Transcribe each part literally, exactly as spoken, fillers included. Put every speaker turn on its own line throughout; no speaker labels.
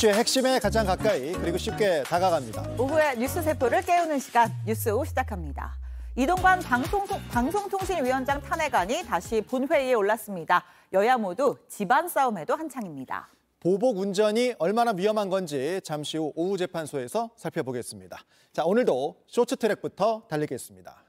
이슈의 핵심에 가장 가까이 그리고 쉽게 다가갑니다.
오후에 뉴스 세포를 깨우는 시간, 뉴스오 시작합니다. 이동관 방송, 방송통신위원장 탄핵안이 다시 본회의에 올랐습니다. 여야 모두 집안 싸움에도 한창입니다.
보복 운전이 얼마나 위험한 건지 잠시 후 오후 재판소에서 살펴보겠습니다. 자, 오늘도 쇼트트랙부터 달리겠습니다.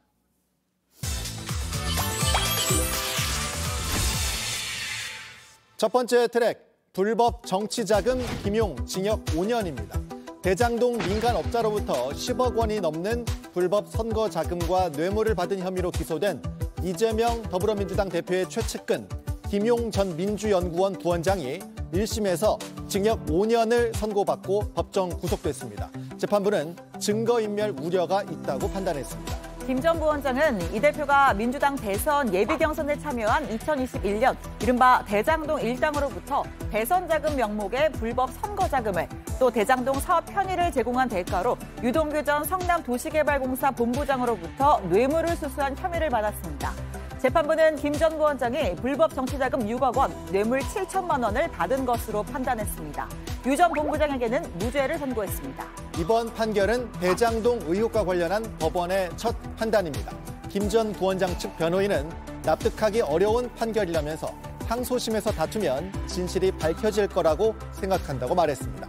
첫 번째 트랙, 불법 정치자금 김용 징역 오 년입니다. 대장동 민간업자로부터 십억 원이 넘는 불법 선거자금과 뇌물을 받은 혐의로 기소된 이재명 더불어민주당 대표의 최측근 김용 전 민주연구원 부원장이 일 심에서 징역 오 년을 선고받고 법정 구속됐습니다. 재판부는 증거인멸 우려가 있다고 판단했습니다.
김 전 부원장은 이 대표가 민주당 대선 예비경선에 참여한 이천이십일 년 이른바 대장동 일당으로부터 대선 자금 명목의 불법 선거자금을 또 대장동 사업 편의를 제공한 대가로 유동규 전 성남도시개발공사 본부장으로부터 뇌물을 수수한 혐의를 받았습니다. 재판부는 김 전 부원장이 불법 정치자금 육억 원, 뇌물 칠천만 원을 받은 것으로 판단했습니다. 유 전 본부장에게는 무죄를 선고했습니다.
이번 판결은 대장동 의혹과 관련한 법원의 첫 판단입니다. 김 전 부원장 측 변호인은 납득하기 어려운 판결이라면서 항소심에서 다투면 진실이 밝혀질 거라고 생각한다고 말했습니다.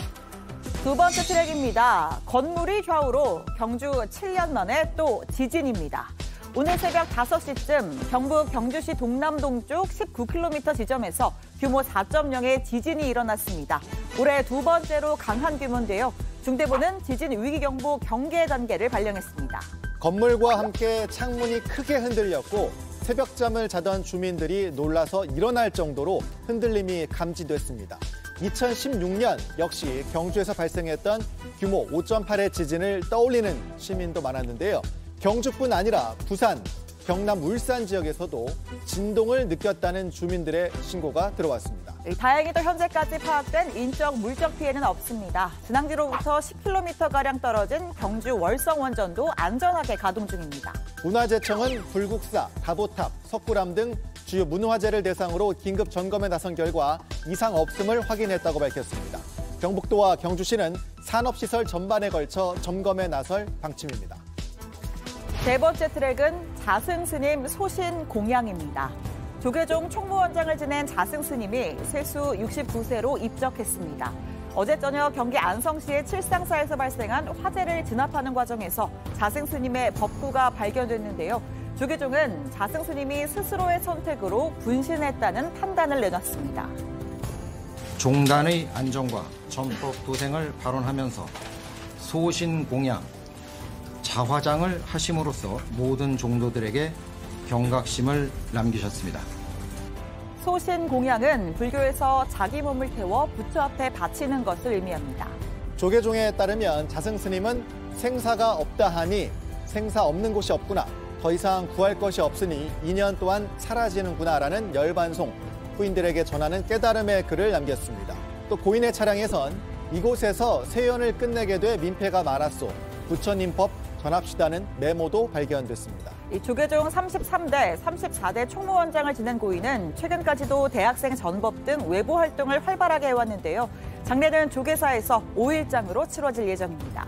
두 번째 트랙입니다. 건물이 좌우로 경주 칠 년 만에 또 지진입니다. 오늘 새벽 다섯 시쯤 경북 경주시 동남동쪽 십구 킬로미터 지점에서 규모 사 점 영의 지진이 일어났습니다. 올해 두 번째로 강한 규모인데요. 중대본은 지진 위기경보 경계 단계를 발령했습니다.
건물과 함께 창문이 크게 흔들렸고 새벽잠을 자던 주민들이 놀라서 일어날 정도로 흔들림이 감지됐습니다. 이천십육 년 역시 경주에서 발생했던 규모 오 점 팔의 지진을 떠올리는 시민도 많았는데요. 경주뿐 아니라 부산, 경남, 울산 지역에서도 진동을 느꼈다는 주민들의 신고가 들어왔습니다.
다행히도 현재까지 파악된 인적, 물적 피해는 없습니다. 진앙지로부터 십 킬로미터가량 떨어진 경주 월성원전도 안전하게 가동 중입니다.
문화재청은 불국사, 다보탑, 석굴암 등 주요 문화재를 대상으로 긴급 점검에 나선 결과 이상 없음을 확인했다고 밝혔습니다. 경북도와 경주시는 산업시설 전반에 걸쳐 점검에 나설 방침입니다.
세 번째 트랙은 자승스님 소신 공양입니다. 조계종 총무원장을 지낸 자승스님이 세수 육십구 세로 입적했습니다. 어제 저녁 경기 안성시의 칠상사에서 발생한 화재를 진압하는 과정에서 자승스님의 법구가 발견됐는데요. 조계종은 자승스님이 스스로의 선택으로 분신했다는 판단을 내놨습니다.
종단의 안정과 전법 도생을 발언하면서 소신 공양, 자화장을 하심으로써 모든 종도들에게 경각심을 남기셨습니다.
소신 공양은 불교에서 자기 몸을 태워 부처 앞에 바치는 것을 의미합니다.
조계종에 따르면 자승스님은 생사가 없다 하니 생사 없는 곳이 없구나, 더 이상 구할 것이 없으니 인연 또한 사라지는구나라는 열반송, 후인들에게 전하는 깨달음의 글을 남겼습니다. 또 고인의 차량에선 이곳에서 세연을 끝내게 돼 민폐가 많았소, 부처님 법 전합시다는 메모도 발견됐습니다.
이 조계종 삼십삼 대, 삼십사 대 총무원장을 지낸 고인은 최근까지도 대학생 전법 등 외부 활동을 활발하게 해왔는데요. 장례는 조계사에서 오 일장으로 치러질 예정입니다.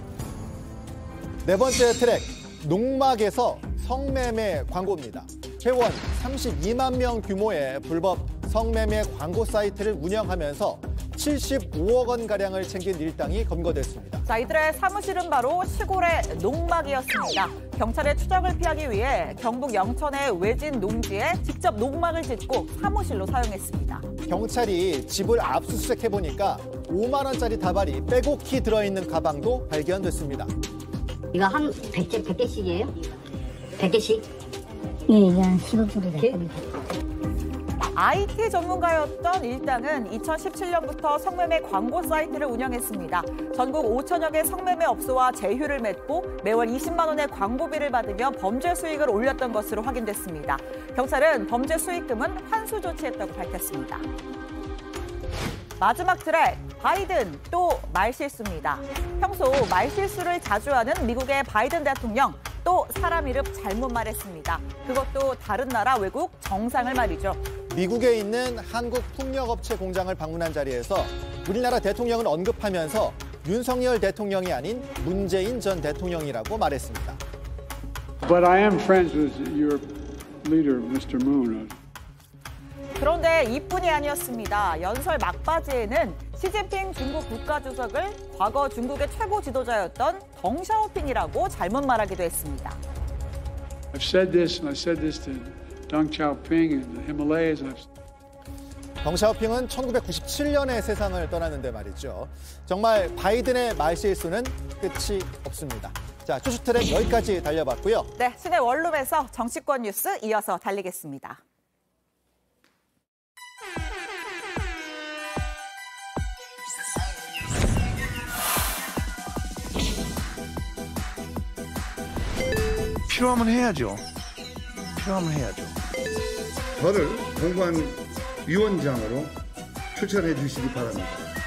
네 번째 트랙, 농막에서 성매매 광고입니다. 회원 삼십이만 명 규모의 불법 성매매 광고 사이트를 운영하면서 칠십오억 원가량을 챙긴 일당이 검거됐습니다.
자, 이들의 사무실은 바로 시골의 농막이었습니다. 경찰의 추적을 피하기 위해 경북 영천의 외진 농지에 직접 농막을 짓고 사무실로 사용했습니다.
경찰이 집을 압수수색해보니까 오만 원짜리 다발이 빼곡히 들어있는 가방도 발견됐습니다.
이거 한 백 개, 백 개씩이에요? 백 개씩?
예, 이게 한 십억 정도 될 겁니다.
아이티 전문가였던 일당은 이천십칠 년부터 성매매 광고 사이트를 운영했습니다. 전국 오천여 개 성매매 업소와 제휴를 맺고 매월 이십만 원의 광고비를 받으며 범죄 수익을 올렸던 것으로 확인됐습니다. 경찰은 범죄 수익금은 환수 조치했다고 밝혔습니다. 마지막 트랙, 바이든 또 말실수입니다. 평소 말실수를 자주 하는 미국의 바이든 대통령, 또 사람 이름 잘못 말했습니다. 그것도 다른 나라 외국 정상을 말이죠.
미국에 있는 한국 풍력업체 공장을 방문한 자리에서 우리나라 대통령을 언급하면서 윤석열 대통령이 아닌 문재인 전 대통령이라고 말했습니다.
But I am friends with your leader, 미스터 Moon.
그런데 이뿐이 아니었습니다. 연설 막바지에는 시진핑 중국 국가주석을 과거 중국의 최고 지도자였던 덩샤오핑이라고 잘못 말하기도 했습니다.
I've said this, and I said this to Deng Xiaoping in the Himalayas. I've...
덩샤오핑은 천구백구십칠 년에 세상을 떠났는데 말이죠. 정말 바이든의 말실수는 끝이 없습니다. 자, 추슈트랙 여기까지 달려봤고요.
네, 시내 원룸에서 정치권 뉴스 이어서 달리겠습니다.
필요하면 해야죠. 필요하면 해야죠.
저를 공관위원장으로 추천해 주시기 바랍니다.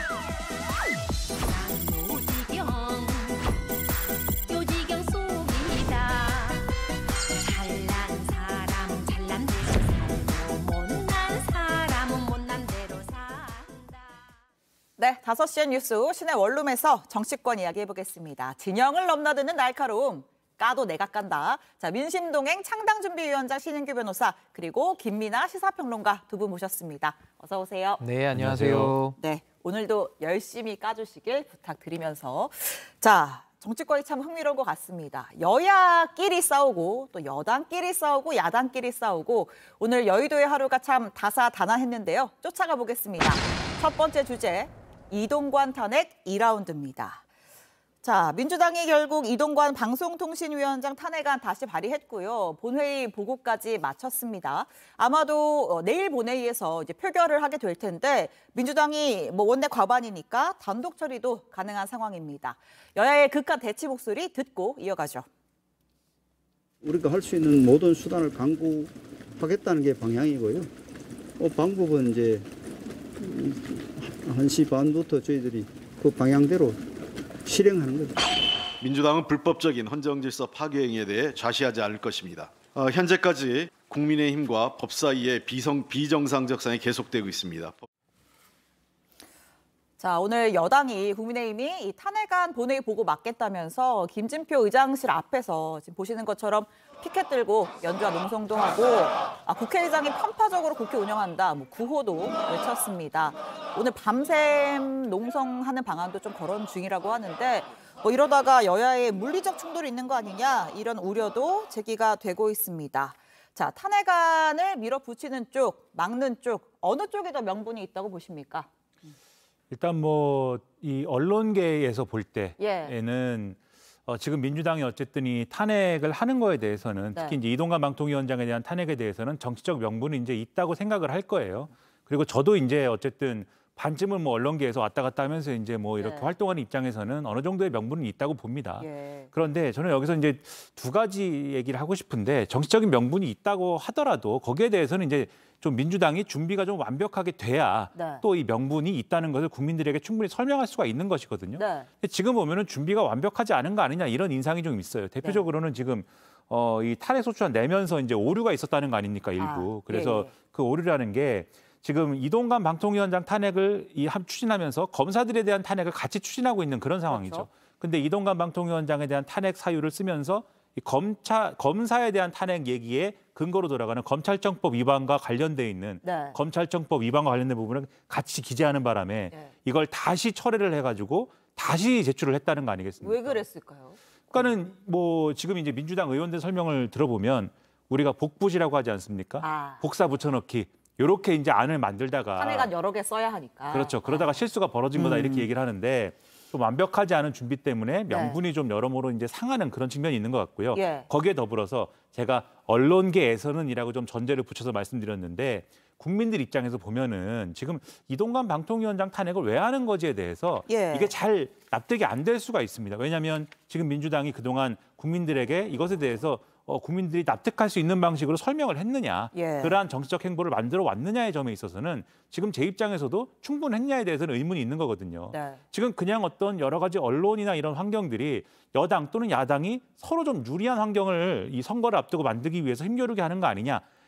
네, 다섯 시의 뉴스 시내 원룸에서 정치권 이야기 해보겠습니다. 진영을 넘나드는 날카로움. 까도 내가 깐다. 자, 민심동행 창당준비위원장 신인규 변호사 그리고 김민아 시사평론가 두 분 모셨습니다. 어서 오세요.
네, 안녕하세요.
네, 오늘도 열심히 까주시길 부탁드리면서 자, 정치권이 참 흥미로운 것 같습니다. 여야끼리 싸우고 또 여당끼리 싸우고 야당끼리 싸우고 오늘 여의도의 하루가 참 다사다난했는데요. 쫓아가 보겠습니다. 첫 번째 주제, 이동관 탄핵 이 라운드입니다. 자, 민주당이 결국 이동관 방송통신위원장 탄핵안 다시 발의했고요. 본회의 보고까지 마쳤습니다. 아마도 내일 본회의에서 이제 표결을 하게 될 텐데 민주당이 뭐 원내 과반이니까 단독 처리도 가능한 상황입니다. 여야의 극한 대치 목소리 듣고 이어가죠.
우리가 할 수 있는 모든 수단을 강구하겠다는 게 방향이고요. 어, 방법은 이제 한 시 반부터 저희들이 그 방향대로 실행하는 거죠.
민주당은 불법적인 헌정질서 파괴 행위에 대해 좌시하지 않을 것입니다. 어, 현재까지 국민의힘과 법 사이의 비성, 비정상적상이 계속되고 있습니다.
자, 오늘 여당이 국민의힘이 이 탄핵안 본회의 보고 맞겠다면서 김진표 의장실 앞에서 지금 보시는 것처럼 피켓 들고 연주와 농성도 하고 아, 국회의장이 편파적으로 국회 운영한다, 뭐 구호도 외쳤습니다. 오늘 밤샘 농성하는 방안도 좀 거론 중이라고 하는데 뭐 이러다가 여야의 물리적 충돌이 있는 거 아니냐 이런 우려도 제기가 되고 있습니다. 자, 탄핵안을 밀어붙이는 쪽, 막는 쪽 어느 쪽에 더 명분이 있다고 보십니까?
일단 뭐 이 언론계에서 볼
예.
때에는 어, 지금 민주당이 어쨌든 이 탄핵을 하는 거에 대해서는
네.
특히 이제 이동관 방통위원장에 대한 탄핵에 대해서는 정치적 명분이 이제 있다고 생각을 할 거예요. 그리고 저도 이제 어쨌든 반쯤은 뭐 언론계에서 왔다 갔다 하면서 이제 뭐 이렇게
네.
활동하는 입장에서는 어느 정도의 명분은 있다고 봅니다.
예.
그런데 저는 여기서 이제 두 가지 얘기를 하고 싶은데 정치적인 명분이 있다고 하더라도 거기에 대해서는 이제 좀 민주당이 준비가 좀 완벽하게 돼야
네.
또 이 명분이 있다는 것을 국민들에게 충분히 설명할 수가 있는 것이거든요.
네.
근데 지금 보면은 준비가 완벽하지 않은 거 아니냐 이런 인상이 좀 있어요. 대표적으로는 지금 어, 이 탄핵 소추안 내면서 이제 오류가 있었다는 거 아닙니까 일부.
아,
그래서
예, 예.
그 오류라는 게 지금 이동관 방통위원장 탄핵을 이 함 추진하면서 검사들에 대한 탄핵을 같이 추진하고 있는 그런 상황이죠.
그렇죠.
근데 이동관 방통위원장에 대한 탄핵 사유를 쓰면서 이 검차 검사에 대한 탄핵 얘기에 근거로 돌아가는 검찰청법 위반과 관련돼 있는
네.
검찰청법 위반과 관련된 부분을 같이 기재하는 바람에
네.
이걸 다시 철회를 해가지고 다시 제출을 했다는 거 아니겠습니까?
왜 그랬을까요?
그러니까는 뭐 지금 이제 민주당 의원들 설명을 들어보면 우리가 복부지라고 하지 않습니까?
아.
복사 붙여넣기 이렇게 이제 안을 만들다가
탄핵안 여러 개 써야 하니까.
그렇죠. 그러다가
아.
실수가 벌어진 거다 이렇게
음.
얘기를 하는데 좀 완벽하지 않은 준비 때문에 명분이
네.
좀 여러모로 이제 상하는 그런 측면이 있는 것 같고요.
예.
거기에 더불어서 제가 언론계에서는이라고 좀 전제를 붙여서 말씀드렸는데 국민들 입장에서 보면은 지금 이동관 방통위원장 탄핵을 왜 하는 거지에 대해서
예.
이게 잘 납득이 안 될 수가 있습니다. 왜냐하면 지금 민주당이 그동안 국민들에게 이것에 대해서 어, 국민들이 납득할 수 있는 방식으로 설명을 했느냐,
예.
그러한 정치적 행보를 만들어 왔느냐의 점에 있어서는 지금 제 입장에서도 충분했냐에 대해서는 의문이 있는 거거든요.
네.
지금 그냥 어떤 여러 가지 언론이나 이런 환경들이 여당 또는 야당이 서로 좀 유리한 환경을 이 선거를 앞두고 만들기 위해서 힘겨루게 하는 거 아니냐,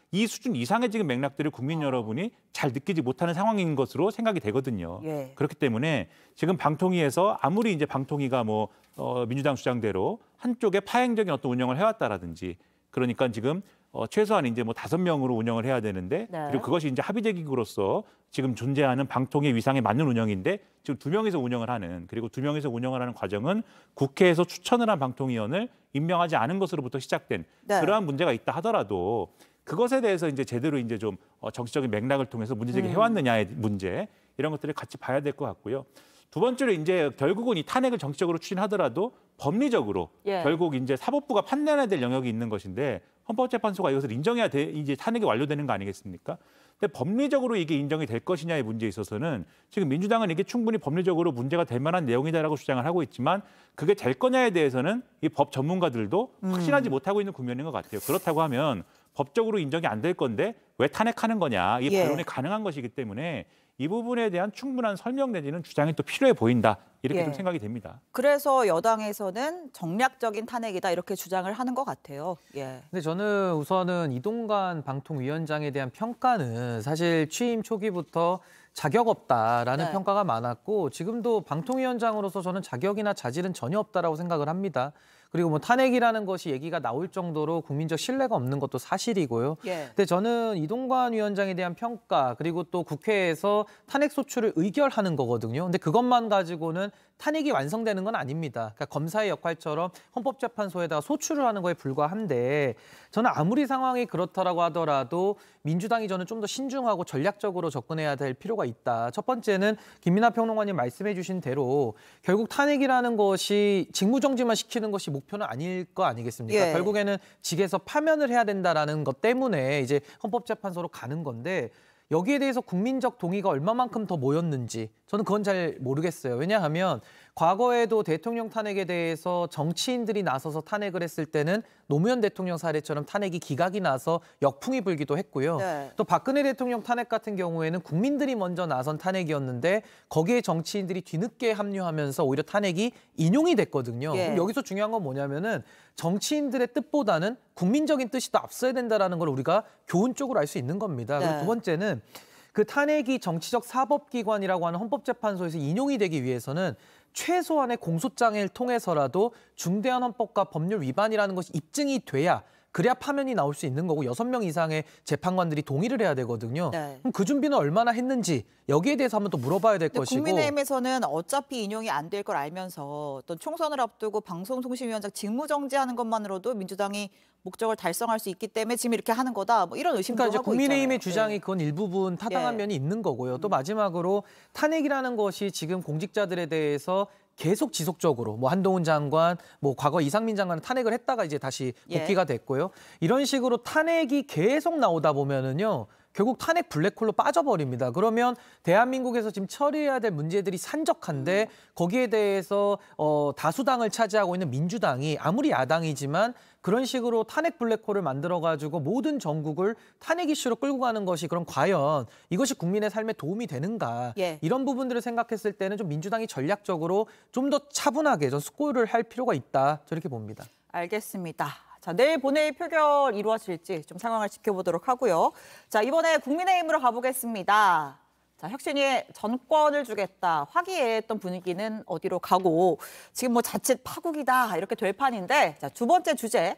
이 수준 이상의 지금 맥락들을 국민 여러분이 잘 느끼지 못하는 상황인 것으로 생각이 되거든요.
예.
그렇기 때문에 지금 방통위에서 아무리 이제 방통위가 뭐 어, 민주당 주장대로 한쪽에 파행적인 어떤 운영을 해왔다라든지 그러니까 지금 어, 최소한 이제 뭐 다섯 명으로 운영을 해야 되는데
네.
그리고 그것이 이제 합의제 기구로서 지금 존재하는 방통위 위상에 맞는 운영인데 지금 두 명이서 운영을 하는 그리고 두 명이서 운영을 하는 과정은 국회에서 추천을 한 방통위원을 임명하지 않은 것으로부터 시작된
네.
그러한 문제가 있다 하더라도 그것에 대해서 이제 제대로 이제 좀 어, 정치적인 맥락을 통해서 문제 제기 해왔느냐의 문제 이런 것들을 같이 봐야 될 것 같고요. 두 번째로 이제 결국은 이 탄핵을 정치적으로 추진하더라도 법리적으로
예.
결국 이제 사법부가 판단해야 될 영역이 있는 것인데 헌법재판소가 이것을 인정해야 돼 이제 탄핵이 완료되는 거 아니겠습니까? 근데 법리적으로 이게 인정이 될 것이냐의 문제에 있어서는 지금 민주당은 이게 충분히 법리적으로 문제가 될 만한 내용이다라고 주장을 하고 있지만 그게 될 거냐에 대해서는 이 법 전문가들도 확신하지 음. 못하고 있는 국면인 것 같아요. 그렇다고 하면 법적으로 인정이 안 될 건데 왜 탄핵하는 거냐 이 반론이 예. 가능한 것이기 때문에 이 부분에 대한 충분한 설명 내지는 주장이 또 필요해 보인다. 이렇게
예.
좀 생각이 됩니다.
그래서 여당에서는 정략적인 탄핵이다 이렇게 주장을 하는 것 같아요. 예.
근데 저는 우선은 이동관 방통위원장에 대한 평가는 사실 취임 초기부터 자격 없다라는
네.
평가가 많았고 지금도 방통위원장으로서 저는 자격이나 자질은 전혀 없다라고 생각을 합니다. 그리고 뭐 탄핵이라는 것이 얘기가 나올 정도로 국민적 신뢰가 없는 것도 사실이고요.
예.
근데 저는 이동관 위원장에 대한 평가 그리고 또 국회에서 탄핵 소추를 의결하는 거거든요. 근데 그것만 가지고는 탄핵이 완성되는 건 아닙니다. 그러니까 검사의 역할처럼 헌법재판소에다가 소추를 하는 거에 불과한데 저는 아무리 상황이 그렇다라고 하더라도 민주당이 저는 좀 더 신중하고 전략적으로 접근해야 될 필요가 있다. 첫 번째는 김민하 평론가님 말씀해 주신 대로 결국 탄핵이라는 것이 직무정지만 시키는 것이 목표는 아닐 거 아니겠습니까?
예.
결국에는 직에서 파면을 해야 된다라는 것 때문에 이제 헌법재판소로 가는 건데 여기에 대해서 국민적 동의가 얼마만큼 더 모였는지 저는 그건 잘 모르겠어요. 왜냐하면 과거에도 대통령 탄핵에 대해서 정치인들이 나서서 탄핵을 했을 때는 노무현 대통령 사례처럼 탄핵이 기각이 나서 역풍이 불기도 했고요.
네.
또 박근혜 대통령 탄핵 같은 경우에는 국민들이 먼저 나선 탄핵이었는데 거기에 정치인들이 뒤늦게 합류하면서 오히려 탄핵이 인용이 됐거든요.
예.
그럼 여기서 중요한 건 뭐냐면은 정치인들의 뜻보다는 국민적인 뜻이 더 앞서야 된다라는 걸 우리가 교훈적으로 알 수 있는 겁니다.
네.
그리고 두 번째는 그 탄핵이 정치적 사법기관이라고 하는 헌법재판소에서 인용이 되기 위해서는 최소한의 공소장을 통해서라도 중대한 헌법과 법률 위반이라는 것이 입증이 돼야 그래야 파면이 나올 수 있는 거고 여섯 명 이상의 재판관들이 동의를 해야 되거든요.
네.
그럼 그 준비는 얼마나 했는지 여기에 대해서 한번 또 물어봐야 될 것이고.
국민의힘에서는 어차피 인용이 안 될 걸 알면서 또 총선을 앞두고 방송통신위원장 직무정지하는 것만으로도 민주당이 목적을 달성할 수 있기 때문에 지금 이렇게 하는 거다. 뭐 이런 의심도
그러니까 이제
하고
국민의힘의
있잖아요.
주장이 그건 일부분 타당한
예.
면이 있는 거고요. 또 마지막으로 탄핵이라는 것이 지금 공직자들에 대해서 계속 지속적으로 뭐 한동훈 장관, 뭐 과거 이상민 장관은 탄핵을 했다가 이제 다시 복귀가 됐고요. 이런 식으로 탄핵이 계속 나오다 보면은요. 결국 탄핵 블랙홀로 빠져버립니다. 그러면 대한민국에서 지금 처리해야 될 문제들이 산적한데 거기에 대해서 어, 다수당을 차지하고 있는 민주당이 아무리 야당이지만 그런 식으로 탄핵 블랙홀을 만들어가지고 모든 전국을 탄핵 이슈로 끌고 가는 것이 그럼 과연 이것이 국민의 삶에 도움이 되는가.
예.
이런 부분들을 생각했을 때는 좀 민주당이 전략적으로 좀 더 차분하게 좀 숙고를 할 필요가 있다. 저렇게 봅니다.
알겠습니다. 자, 내일 본회의 표결 이루어질지 좀 상황을 지켜보도록 하고요. 자, 이번에 국민의힘으로 가보겠습니다. 자, 혁신위에 전권을 주겠다 화기애애했던 분위기는 어디로 가고 지금 뭐 자칫 파국이다 이렇게 될 판인데 자, 두 번째 주제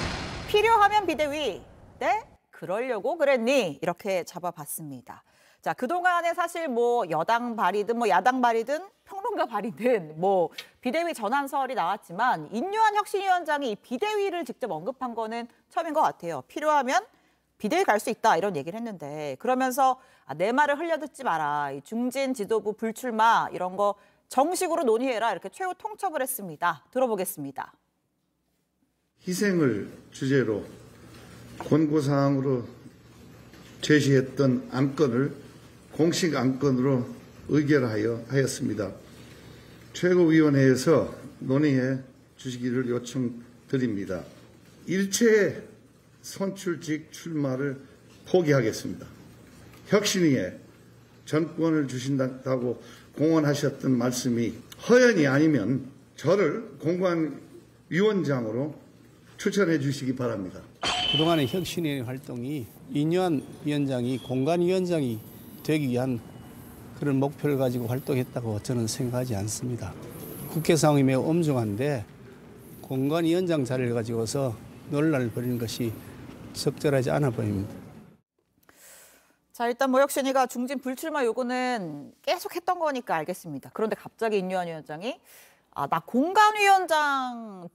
필요하면 비대위 네? 그러려고 그랬니? 이렇게 잡아봤습니다. 자, 그동안에 사실 뭐 여당 발의든 뭐 야당 발의든 평론가 발의든 뭐 비대위 전환설이 나왔지만 인류한 혁신위원장이 이 비대위를 직접 언급한 거는 처음인 것 같아요. 필요하면 비대위 갈 수 있다 이런 얘기를 했는데 그러면서 아, 내 말을 흘려듣지 마라. 이 중진 지도부 불출마 이런 거 정식으로 논의해라 이렇게 최후 통첩을 했습니다. 들어보겠습니다.
희생을 주제로 권고사항으로 제시했던 안건을 공식 안건으로 의결하여 하였습니다. 최고위원회에서 논의해 주시기를 요청드립니다. 일체 선출직 출마를 포기하겠습니다. 혁신위에 전권을 주신다고 공언하셨던 말씀이 허연이 아니면 저를 공관위원장으로 추천해 주시기 바랍니다.
그동안의 혁신위원회 활동이 이뇨한 위원장이 공관위원장이 되기 위한 그런 목표를 가지고 활동했다고 저는 생각하지 않습니다. 국회 상황이 매우 엄중한데 공관위원장 자리를 가지고서 논란을 벌이는 것이 적절하지 않아 보입니다.
자, 일단 뭐 혁신위가 중진 불출마 요구는 계속 했던 거니까 알겠습니다. 그런데 갑자기 인요한 위원장이 아, 나 공관위원장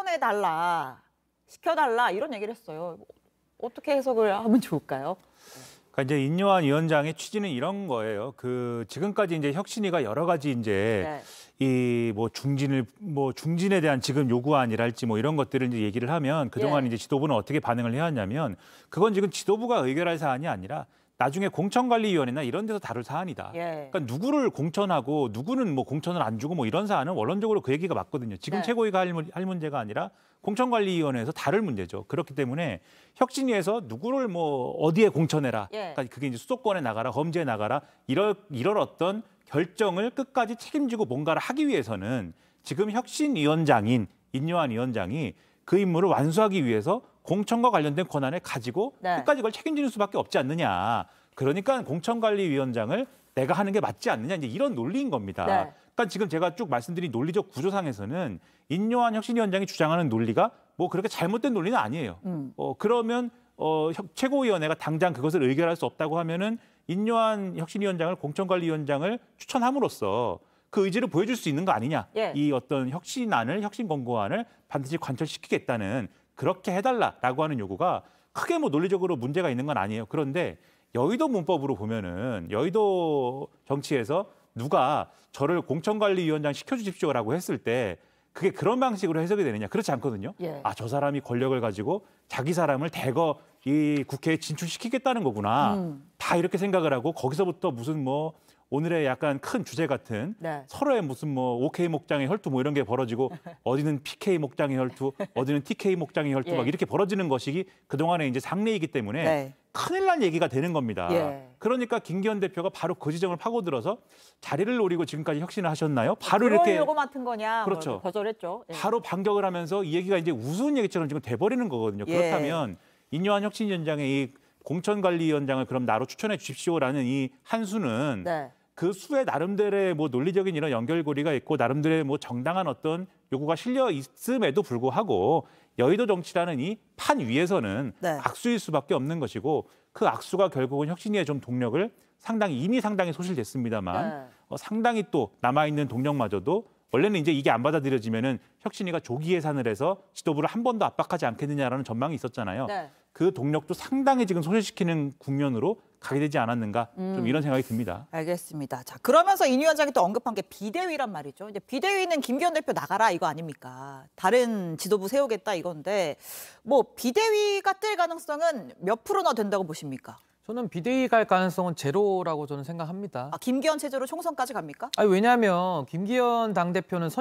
추천해달라, 시켜달라 이런 얘기를 했어요. 어떻게 해석을 하면 좋을까요?
그러니까 이제 인요한 위원장의 취지는 이런 거예요. 그 지금까지 이제 혁신위가 여러 가지 이제
네.
이 뭐 중진을 뭐 중진에 대한 지금 요구안이랄지 뭐 이런 것들을 이제 얘기를 하면 그동안
예.
이제 지도부는 어떻게 반응을 해야 하냐면 그건 지금 지도부가 의결할 사안이 아니라 나중에 공천관리위원회나 이런 데서 다룰 사안이다.
예.
그러니까 누구를 공천하고 누구는 뭐 공천을 안 주고 뭐 이런 사안은 원론적으로 그 얘기가 맞거든요. 지금
네.
최고위가 할, 문- 할 문제가 아니라 공천관리위원회에서 다룰 문제죠. 그렇기 때문에 혁신위에서 누구를 뭐 어디에 공천해라.
예.
그러니까 그게 이제 수도권에 나가라, 범죄에 나가라 이럴 이럴 어떤 결정을 끝까지 책임지고 뭔가를 하기 위해서는 지금 혁신위원장인 인요한 위원장이 그 임무를 완수하기 위해서 공천과 관련된 권한을 가지고
네.
끝까지 그걸 책임지는 수밖에 없지 않느냐. 그러니까 공천관리위원장을 내가 하는 게 맞지 않느냐. 이제 이런 논리인 겁니다.
네.
그러니까 지금 제가 쭉 말씀드린 논리적 구조상에서는 인요한 혁신위원장이 주장하는 논리가 뭐 그렇게 잘못된 논리는 아니에요.
음.
어, 그러면 어, 혁- 최고위원회가 당장 그것을 의결할 수 없다고 하면은 인요한 혁신위원장을 공천관리위원장을 추천함으로써 그 의지를 보여줄 수 있는 거 아니냐.
예.
이 어떤 혁신안을 혁신권고안을 반드시 관철시키겠다는 그렇게 해달라라고 하는 요구가 크게 뭐 논리적으로 문제가 있는 건 아니에요. 그런데 여의도 문법으로 보면은 여의도 정치에서 누가 저를 공천관리위원장 시켜주십시오라고 했을 때 그게 그런 방식으로 해석이 되느냐. 그렇지 않거든요.
예.
아, 저 사람이 권력을 가지고 자기 사람을 대거 이 국회에 진출시키겠다는 거구나.
음.
다 이렇게 생각을 하고 거기서부터 무슨 뭐 오늘의 약간 큰 주제 같은
네.
서로의 무슨 뭐 오케이 목장의 혈투 뭐 이런 게 벌어지고 어디는 피케이 목장의 혈투, 어디는 티케이 목장의 혈투
예.
막 이렇게 벌어지는 것이 그동안에 이제 상례이기 때문에
네.
큰일 난 얘기가 되는 겁니다.
예.
그러니까 김기현 대표가 바로 그 지점을 파고들어서 자리를 노리고 지금까지 혁신을 하셨나요? 바로
그런
이렇게
요구 맡은 거냐?
그렇죠.
뭐 거절했죠. 예.
바로 반격을 하면서 이 얘기가 이제 우스운 얘기처럼 지금 돼버리는 거거든요.
예.
그렇다면 인요한 혁신위원장의 이 공천관리위원장을 그럼 나로 추천해 주십시오라는 이 한수는
네.
그 수의 나름대로의 뭐 논리적인 이런 연결고리가 있고 나름대로의 뭐 정당한 어떤 요구가 실려 있음에도 불구하고 여의도 정치라는 이 판 위에서는
네.
악수일 수밖에 없는 것이고 그 악수가 결국은 혁신위의 좀 동력을 상당히 이미 상당히 소실됐습니다만
네.
어, 상당히 또 남아있는 동력마저도 원래는 이제 이게 안 받아들여지면은 혁신위가 조기 예산을 해서 지도부를 한 번 더 압박하지 않겠느냐라는 전망이 있었잖아요.
네.
그 동력도 상당히 지금 소실시키는 국면으로 가게 되지 않았는가 좀
음.
이런 생각이 듭니다.
알겠습니다. 자, 그러면서 인 위원장이 또 언급한 게 비대위란 말이죠. 이제 비대위는 김기현 대표 나가라 이거 아닙니까? 다른 지도부 세우겠다 이건데 뭐 비대위가 뜰 가능성은 몇 프로나 된다고 보십니까?
저는 비대위 갈 가능성은 제로라고 저는 생각합니다.
아, 김기현 체제로 총선까지 갑니까?
아니, 왜냐하면 김기현 당대표는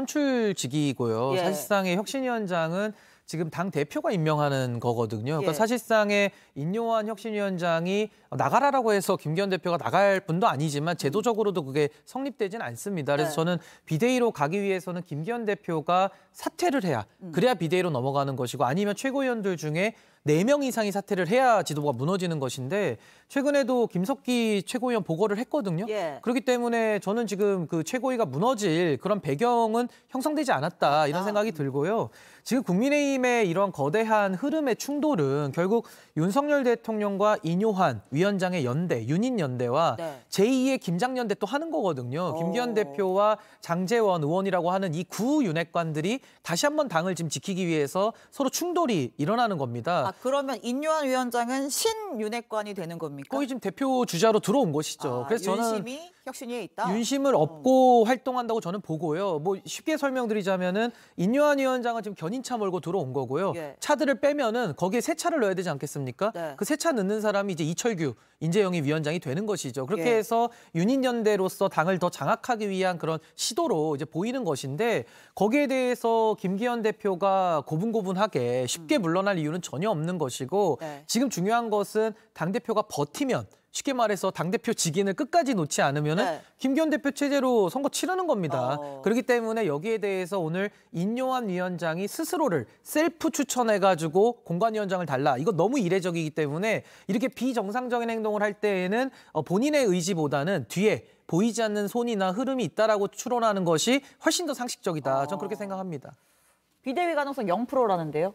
선출직이고요.
예.
사실상의 혁신위원장은 지금 당 대표가 임명하는 거거든요. 그러니까
예.
사실상의 인요한 혁신위원장이 나가라라고 해서 김기현 대표가 나갈 분도 아니지만 제도적으로도 그게 성립되지는 않습니다. 그래서
네.
저는 비대위로 가기 위해서는 김기현 대표가 사퇴를 해야 그래야 비대위로 넘어가는 것이고 아니면 최고위원들 중에 네 명 이상이 사퇴를 해야 지도부가 무너지는 것인데 최근에도 김석기 최고위원 보고를 했거든요.
예.
그렇기 때문에 저는 지금 그 최고위가 무너질 그런 배경은 형성되지 않았다 이런 생각이 들고요. 지금 국민의힘의 이런 거대한 흐름의 충돌은 결국 윤석열 대통령과 인요한 위원장의 연대, 윤인연대와
네.
제이의 김장연대 또 하는 거거든요. 김기현 대표와 장제원 의원이라고 하는 이 구윤핵관들이 다시 한번 당을 지금 지키기 위해서 서로 충돌이 일어나는 겁니다.
아, 그러면 인요한 위원장은 신윤핵관이 되는 겁니까?
거의 지금 대표 주자로 들어온 것이죠.
아,
그래서 저는
윤심이 혁신위에 있다?
윤심을 업고 활동한다고 저는 보고요. 뭐 쉽게 설명드리자면은 인요한 위원장은 지금 견인차 몰고 들어온 거고요.
예.
차들을 빼면은 거기에 새 차를 넣어야 되지 않겠습니까?
네.
그 새 차 넣는 사람이 이제 이철규 인재영입 위원장이 되는 것이죠. 그렇게
예.
해서 윤인연대로서 당을 더 장악하기 위한 그런 시도로 이제 보이는 것인데 거기에 대해서 김기현 대표가 고분고분하게 쉽게 물러날 이유는 전혀 없는 것이고
네.
지금 중요한 것은 당 대표가 버티면 쉽게 말해서 당대표 직인을 끝까지 놓지 않으면은
네.
김기현 대표 체제로 선거 치르는 겁니다.
어.
그렇기 때문에 여기에 대해서 오늘 인요한 위원장이 스스로를 셀프 추천해가지고 공관위원장을 달라. 이거 너무 이례적이기 때문에 이렇게 비정상적인 행동을 할 때에는 본인의 의지보다는 뒤에 보이지 않는 손이나 흐름이 있다라고 추론하는 것이 훨씬 더 상식적이다. 전 그렇게 생각합니다.
비대위 가능성 영 퍼센트라는데요.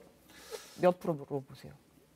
몇 프로로 보세요?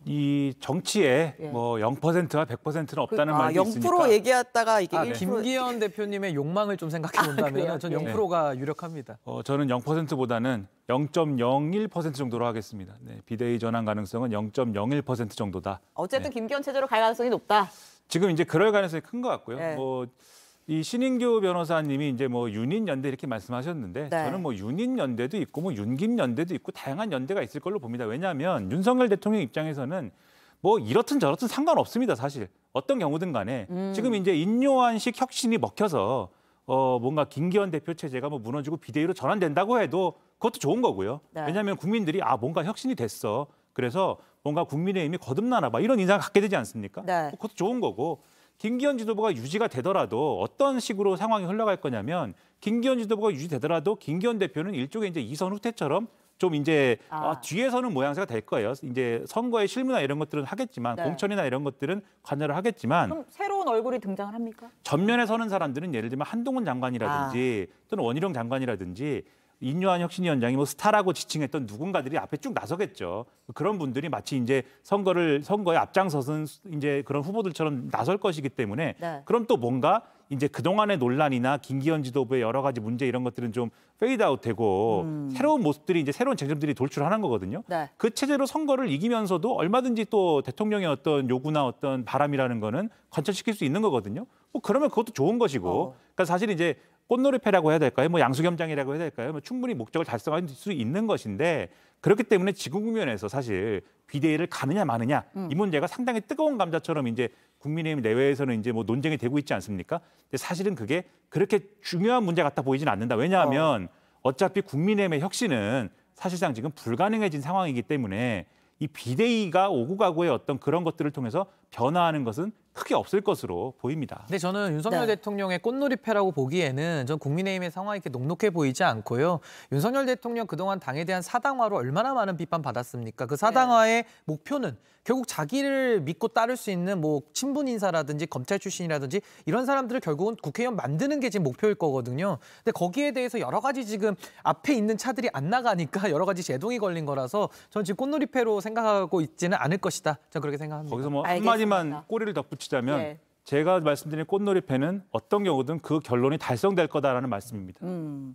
이 정치에
예.
뭐 영 퍼센트와 백 퍼센트는 없다는
그,
말도
아, 영 퍼센트
있으니까.
얘기했다가 이게
아,
일 퍼센트.
김기현 대표님의 욕망을 좀 생각해 본다면
아,
전
그래요?
영 퍼센트가 유력합니다.
어, 저는 영 퍼센트보다는 영 점 영일 퍼센트 정도로 하겠습니다. 네, 비대위 전환 가능성은 영 점 영일 퍼센트 정도다.
어쨌든
네.
김기현 체제로 갈 가능성이 높다.
지금 이제 그럴 가능성이 큰 것 같고요.
네.
뭐 이 신인규 변호사님이 이제 뭐 윤인 연대 이렇게 말씀하셨는데
네.
저는 뭐 윤인 연대도 있고 뭐 윤김 연대도 있고 다양한 연대가 있을 걸로 봅니다. 왜냐하면 윤석열 대통령 입장에서는 뭐 이렇든 저렇든 상관없습니다. 사실 어떤 경우든 간에
음.
지금 이제 인요한식 혁신이 먹혀서 어 뭔가 김기현 대표 체제가 뭐 무너지고 비대위로 전환된다고 해도 그것도 좋은 거고요.
네.
왜냐하면 국민들이 아 뭔가 혁신이 됐어. 그래서 뭔가 국민의힘이 거듭나나 봐 이런 인상을 갖게 되지 않습니까?
네.
그것도 좋은 거고. 김기현 지도부가 유지가 되더라도 어떤 식으로 상황이 흘러갈 거냐면 김기현 지도부가 유지되더라도 김기현 대표는 일종의 이제 이선 후퇴처럼 좀 이제
아.
어, 뒤에 서는 모양새가 될 거예요. 이제 선거의 실무나 이런 것들은 하겠지만
네.
공천이나 이런 것들은 관여를 하겠지만
그럼 새로운 얼굴이 등장을 합니까?
전면에 서는 사람들은 예를 들면 한동훈 장관이라든지
아.
또는 원희룡 장관이라든지 인요한 혁신위원장이 뭐 스타라고 지칭했던 누군가들이 앞에 쭉 나서겠죠. 그런 분들이 마치 이제 선거를 선거에 앞장서선 이제 그런 후보들처럼 나설 것이기 때문에
네.
그럼 또 뭔가 이제 그동안의 논란이나 김기현 지도부의 여러 가지 문제 이런 것들은 좀 페이드아웃되고
음.
새로운 모습들이 이제 새로운 쟁점들이 돌출하는 거거든요.
네.
그 체제로 선거를 이기면서도 얼마든지 또 대통령의 어떤 요구나 어떤 바람이라는 거는 관철시킬 수 있는 거거든요. 뭐 그러면 그것도 좋은 것이고.
어.
그러니까 사실 이제 꽃놀이패라고 해야 될까요? 뭐 양수겸장이라고 해야 될까요? 뭐 충분히 목적을 달성할 수 있는 것인데 그렇기 때문에 지금 국면에서 사실 비대위를 가느냐 마느냐
음.
이 문제가 상당히 뜨거운 감자처럼 이제 국민의힘 내외에서는 이제 뭐 논쟁이 되고 있지 않습니까? 근데 사실은 그게 그렇게 중요한 문제 같아 보이진 않는다. 왜냐하면 어. 어차피 국민의힘의 혁신은 사실상 지금 불가능해진 상황이기 때문에 이 비대위가 오고 가고의 어떤 그런 것들을 통해서 변화하는 것은 크게 없을 것으로 보입니다.
근데 저는 윤석열
네.
대통령의 꽃놀이패라고 보기에는 전 국민의힘의 상황이 이렇게 녹록해 보이지 않고요. 윤석열 대통령 그동안 당에 대한 사당화로 얼마나 많은 비판 받았습니까? 그 사당화의 네. 목표는 결국 자기를 믿고 따를 수 있는 뭐 친분 인사라든지 검찰 출신이라든지 이런 사람들을 결국은 국회의원 만드는 게 지금 목표일 거거든요. 근데 거기에 대해서 여러 가지 지금 앞에 있는 차들이 안 나가니까 여러 가지 제동이 걸린 거라서 저는 지금 꽃놀이패로 생각하고 있지는 않을 것이다. 저는 그렇게 생각합니다.
거기서 뭐
알겠습니다.
한마디만 꼬리를 덧붙이자면
네.
제가 말씀드린 꽃놀이패는 어떤 경우든 그 결론이 달성될 거다라는 말씀입니다.
음,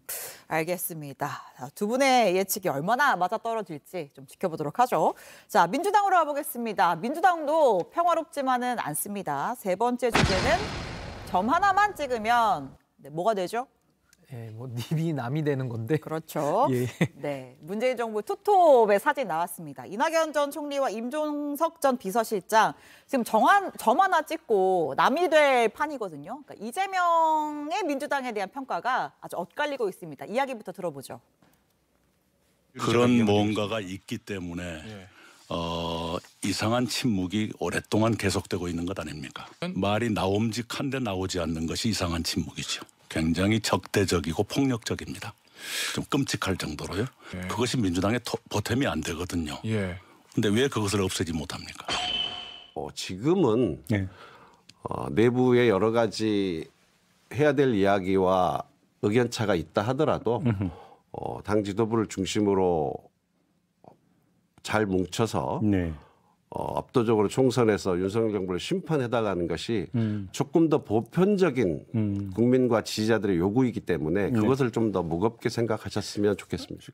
알겠습니다. 두 분의 예측이 얼마나 맞아떨어질지 좀 지켜보도록 하죠. 자, 민주당으로 가보겠습니다. 민주당도 평화롭지만은 않습니다. 세 번째 주제는 점 하나만 찍으면 네, 뭐가 되죠?
예, 뭐 님이 남이 되는 건데.
그렇죠.
예.
네, 문재인 정부 투톱의 사진 나왔습니다. 이낙연 전 총리와 임종석 전 비서실장 지금 정한, 점 하나 찍고 남이 될 판이거든요. 그러니까 이재명의 민주당에 대한 평가가 아주 엇갈리고 있습니다. 이야기부터 들어보죠.
그런 뭔가가 있기 때문에 어, 이상한 침묵이 오랫동안 계속되고 있는 것 아닙니까? 말이 나옴직한데 나오지 않는 것이 이상한 침묵이죠. 굉장히 적대적이고 폭력적입니다. 좀 끔찍할 정도로요. 예. 그것이 민주당의 토, 보탬이 안 되거든요. 그런데 예. 왜 그것을 없애지 못합니까?
어, 지금은 예. 어, 내부에 여러 가지 해야 될 이야기와 의견차가 있다 하더라도 어, 당 지도부를 중심으로 잘 뭉쳐서 네. 어, 압도적으로 총선에서 윤석열 정부를 심판해나가는 것이 음. 조금 더 보편적인 음. 국민과 지지자들의 요구이기 때문에 네. 그것을 좀 더 무겁게 생각하셨으면 좋겠습니다.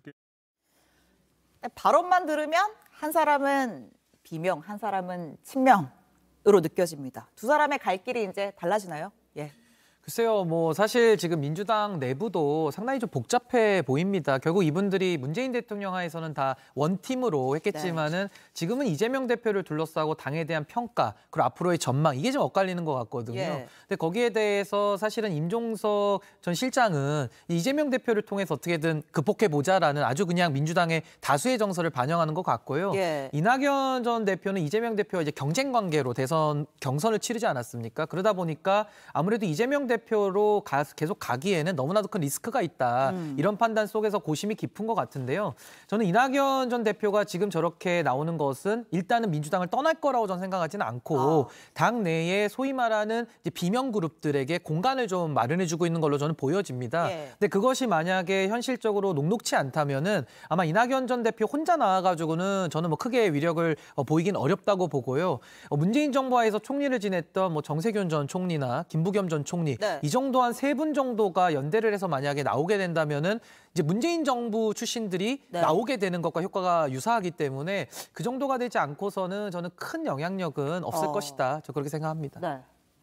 발언만 들으면 한 사람은 비명, 한 사람은 친명으로 느껴집니다. 두 사람의 갈 길이 이제 달라지나요? 예.
글쎄요, 뭐 사실 지금 민주당 내부도 상당히 좀 복잡해 보입니다. 결국 이분들이 문재인 대통령 하에서는 다 원팀으로 했겠지만은 네. 지금은 이재명 대표를 둘러싸고 당에 대한 평가 그리고 앞으로의 전망 이게 좀 엇갈리는 것 같거든요. 예. 근데 거기에 대해서 사실은 임종석 전 실장은 이재명 대표를 통해서 어떻게든 극복해 보자라는 아주 그냥 민주당의 다수의 정서를 반영하는 것 같고요. 예. 이낙연 전 대표는 이재명 대표와 이제 경쟁 관계로 대선 경선을 치르지 않았습니까? 그러다 보니까 아무래도 이재명 대표 대표로 가, 계속 가기에는 너무나도 큰 리스크가 있다. 음. 이런 판단 속에서 고심이 깊은 것 같은데요. 저는 이낙연 전 대표가 지금 저렇게 나오는 것은 일단은 민주당을 떠날 거라고 저는 생각하지는 않고 아. 당 내에 소위 말하는 이제 비명 그룹들에게 공간을 좀 마련해주고 있는 걸로 저는 보여집니다. 예. 근데 그것이 만약에 현실적으로 녹록치 않다면은 아마 이낙연 전 대표 혼자 나와가지고는 저는 뭐 크게 위력을 어, 보이긴 어렵다고 보고요. 어, 문재인 정부하에서 총리를 지냈던 뭐 정세균 전 총리나 김부겸 전 총리 네. 이 정도 한 세 분 정도가 연대를 해서 만약에 나오게 된다면은 이제 문재인 정부 출신들이 네. 나오게 되는 것과 효과가 유사하기 때문에 그 정도가 되지 않고서는 저는 큰 영향력은 없을 어. 것이다. 저 그렇게 생각합니다. 네.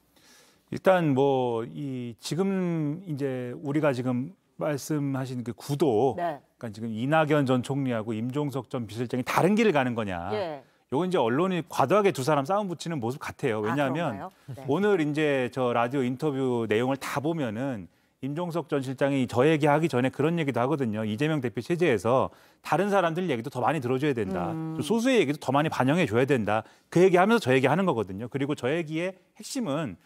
일단 뭐 이 지금 이제 우리가 지금 말씀하신 그 구도, 네. 그러니까 지금 이낙연 전 총리하고 임종석 전 비서실장이 다른 길을 가는 거냐. 예. 요건 이제 언론이 과도하게 두 사람 싸움 붙이는 모습 같아요. 왜냐하면 아, 네. 오늘 이제 저 라디오 인터뷰 내용을 다 보면은 임종석 전 실장이 저 얘기하기 전에 그런 얘기도 하거든요. 이재명 대표 체제에서 다른 사람들 얘기도 더 많이 들어줘야 된다. 음. 소수의 얘기도 더 많이 반영해 줘야 된다. 그 얘기하면서 저 얘기하는 거거든요. 그리고 저 얘기의 핵심은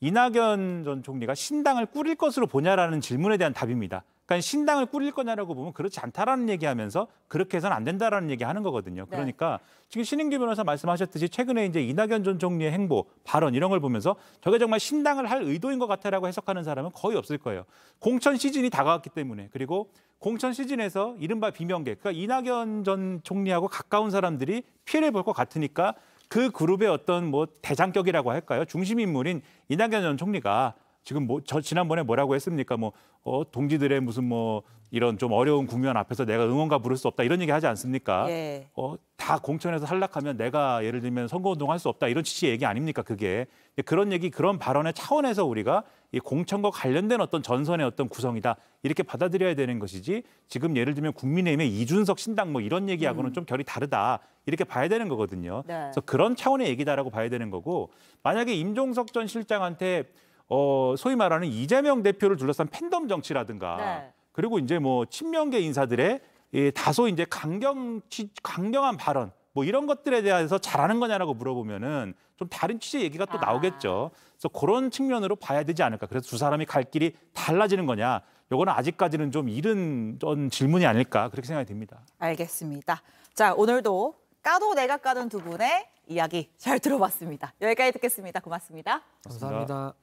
이낙연 전 총리가 신당을 꾸릴 것으로 보냐라는 질문에 대한 답입니다. 그러니까 신당을 꾸릴 거냐라고 보면 그렇지 않다라는 얘기하면서 그렇게 해서는 안 된다라는 얘기하는 거거든요. 그러니까 네. 지금 신인규 변호사 말씀하셨듯이 최근에 이제 이낙연 전 총리의 행보, 발언 이런 걸 보면서 저게 정말 신당을 할 의도인 것 같아라고 해석하는 사람은 거의 없을 거예요. 공천 시즌이 다가왔기 때문에 그리고 공천 시즌에서 이른바 비명계, 그러니까 이낙연 전 총리하고 가까운 사람들이 피해를 볼 것 같으니까 그 그룹의 어떤 뭐 대장격이라고 할까요? 중심 인물인 이낙연 전 총리가 지금 뭐 저 지난번에 뭐라고 했습니까? 뭐 어, 동지들의 무슨 뭐 이런 좀 어려운 국면 앞에서 내가 응원가 부를 수 없다 이런 얘기 하지 않습니까? 예. 어, 다 공천에서 탈락하면 내가 예를 들면 선거운동 할 수 없다 이런 취지의 얘기 아닙니까? 그게 그런 얘기 그런 발언의 차원에서 우리가 이 공천과 관련된 어떤 전선의 어떤 구성이다 이렇게 받아들여야 되는 것이지 지금 예를 들면 국민의힘의 이준석 신당 뭐 이런 얘기하고는 음. 좀 결이 다르다 이렇게 봐야 되는 거거든요. 네. 그래서 그런 차원의 얘기다라고 봐야 되는 거고 만약에 임종석 전 실장한테 어, 소위 말하는 이재명 대표를 둘러싼 팬덤 정치라든가 네. 그리고 이제 뭐 친명계 인사들의 예, 다소 이제 강경, 강경한 발언 뭐 이런 것들에 대해서 잘하는 거냐라고 물어보면은 좀 다른 취지의 얘기가 또 아. 나오겠죠. 그래서 그런 측면으로 봐야 되지 않을까. 그래서 두 사람이 갈 길이 달라지는 거냐. 요거는 아직까지는 좀 이른 질문이 아닐까 그렇게 생각이 듭니다.
알겠습니다. 자, 오늘도 까도 내가 까는 두 분의 이야기 잘 들어봤습니다. 여기까지 듣겠습니다. 고맙습니다.
감사합니다. 감사합니다.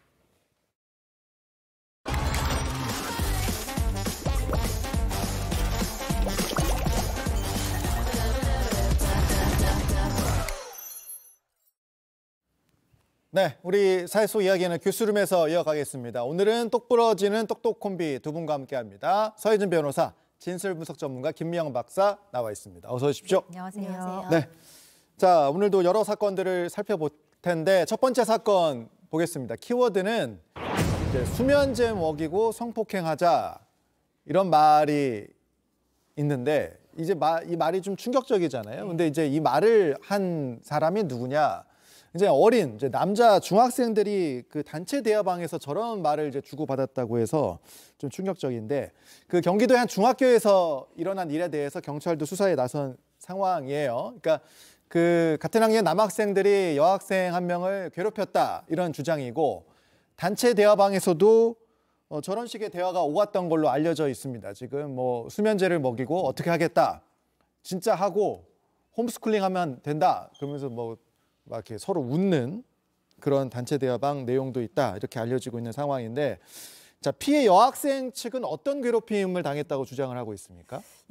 네, 우리 사회속 이야기는 교수룸에서 이어가겠습니다. 오늘은 똑부러지는 똑똑 콤비 두 분과 함께합니다. 서혜진 변호사, 진술분석 전문가 김미영 박사 나와 있습니다. 어서 오십시오.
네, 안녕하세요.
네, 자 오늘도 여러 사건들을 살펴볼 텐데 첫 번째 사건 보겠습니다. 키워드는 이제 수면제 먹이고 성폭행하자 이런 말이 있는데 이제 마, 이 말이 좀 충격적이잖아요. 근데 이제 이 말을 한 사람이 누구냐? 이제 어린 이제 남자 중학생들이 그 단체 대화방에서 저런 말을 이제 주고받았다고 해서 좀 충격적인데 그 경기도의 한 중학교에서 일어난 일에 대해서 경찰도 수사에 나선 상황이에요. 그러니까 그 같은 학년 남학생들이 여학생 한 명을 괴롭혔다 이런 주장이고 단체 대화방에서도 어, 저런 식의 대화가 오갔던 걸로 알려져 있습니다. 지금 뭐 수면제를 먹이고 어떻게 하겠다, 진짜 하고 홈스쿨링 하면 된다 그러면서 뭐 막 이렇게 서로 웃는 그런 단체 대화방 내용도 있다 이렇게 알려지고 있는 상황인데 자 피해 여학생 측은 어떤 괴롭힘을 당했다고 주장을 하고 있습니까?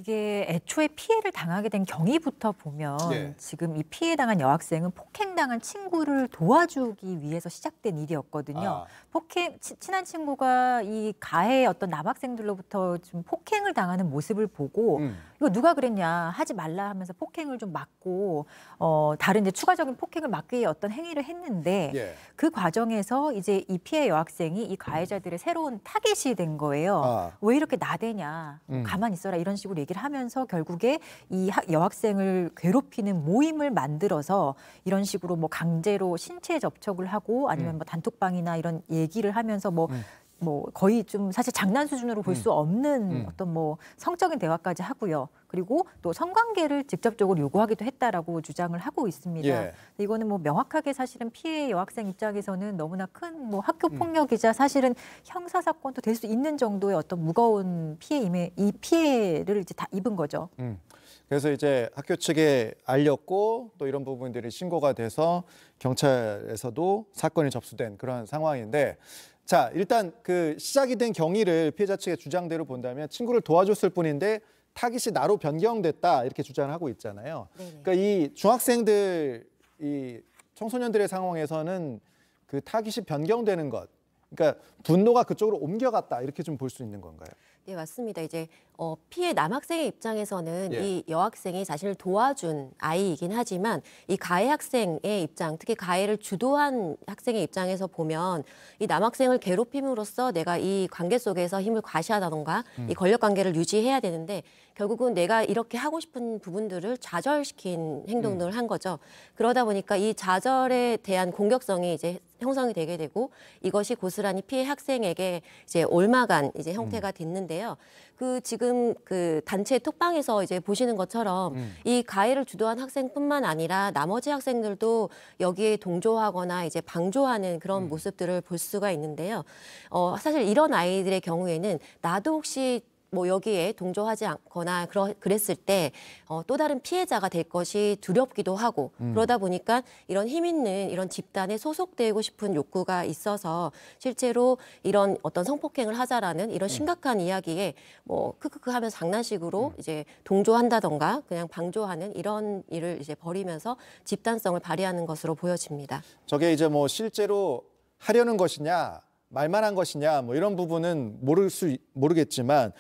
이게 애초에 피해를 당하게 된 경위부터 보면
네.
지금 이 피해당한 여학생은 폭행당한 친구를 도와주기 위해서 시작된 일이었거든요.
아.
폭행 치, 친한 친구가 이 가해 어떤 남학생들로부터 좀 폭행을 당하는 모습을 보고
음.
이거 누가 그랬냐 하지 말라 하면서 폭행을 좀 막고 어, 다른 이제 추가적인 폭행을 막기 위해 어떤 행위를 했는데
예.
그 과정에서 이제 이 피해 여학생이 이 가해자들의 새로운 타겟이 된 거예요.
아.
왜 이렇게 나대냐,
음.
가만히 있어라 이런 식으로 얘기를 하면서 결국에 이 하- 여학생을 괴롭히는 모임을 만들어서 이런 식으로 뭐 강제로 신체 접촉을 하고 아니면
음.
뭐 단톡방이나 이런 얘기를 하면서 뭐
음.
뭐 거의 좀 사실 장난 수준으로 볼 수 없는
음.
어떤 뭐 성적인 대화까지 하고요. 그리고 또 성관계를 직접적으로 요구하기도 했다라고 주장을 하고 있습니다.
예.
이거는 뭐 명확하게 사실은 피해 여학생 입장에서는 너무나 큰 뭐 학교
음.
폭력이자 사실은 형사 사건도 될 수 있는 정도의 어떤 무거운 피해임에 이 피해를 이제 다 입은 거죠.
음. 그래서 이제 학교 측에 알렸고 또 이런 부분들이 신고가 돼서 경찰에서도 사건이 접수된 그런 상황인데 자 일단 그 시작이 된 경위를 피해자 측의 주장대로 본다면 친구를 도와줬을 뿐인데 타깃이 나로 변경됐다 이렇게 주장을 하고 있잖아요.
네네.
그러니까 이 중학생들 이 청소년들의 상황에서는 그 타깃이 변경되는 것, 그러니까 분노가 그쪽으로 옮겨갔다 이렇게 좀 볼 수 있는 건가요?
네, 맞습니다. 이제 어, 피해 남학생의 입장에서는
예.
이 여학생이 자신을 도와준 아이이긴 하지만 이 가해 학생의 입장, 특히 가해를 주도한 학생의 입장에서 보면 이 남학생을 괴롭힘으로써 내가 이 관계 속에서 힘을 과시하다던가
음.
이 권력 관계를 유지해야 되는데 결국은 내가 이렇게 하고 싶은 부분들을 좌절시킨 행동들을 한 거죠. 그러다 보니까 이 좌절에 대한 공격성이 이제 형성이 되게 되고 이것이 고스란히 피해 학생에게 이제 옮아간 이제 형태가 됐는데요. 그 지금 그 단체 톡방에서 이제 보시는 것처럼
음.
이 가해를 주도한 학생뿐만 아니라 나머지 학생들도 여기에 동조하거나 이제 방조하는 그런 모습들을 볼 수가 있는데요. 어, 사실 이런 아이들의 경우에는 나도 혹시 뭐 여기에 동조하지 않거나 그러, 그랬을 때 어, 또 다른 피해자가 될 것이 두렵기도 하고
음.
그러다 보니까 이런 힘 있는 이런 집단에 소속되고 싶은 욕구가 있어서 실제로 이런 어떤 성폭행을 하자라는 이런 심각한 이야기에 뭐 크크크 하면서 장난식으로 이제 동조한다던가 그냥 방조하는 이런 일을 이제 벌이면서 집단성을 발휘하는 것으로 보여집니다.
저게 이제 뭐 실제로 하려는 것이냐 말만 한 것이냐 뭐 이런 부분은 모를 수 모르겠지만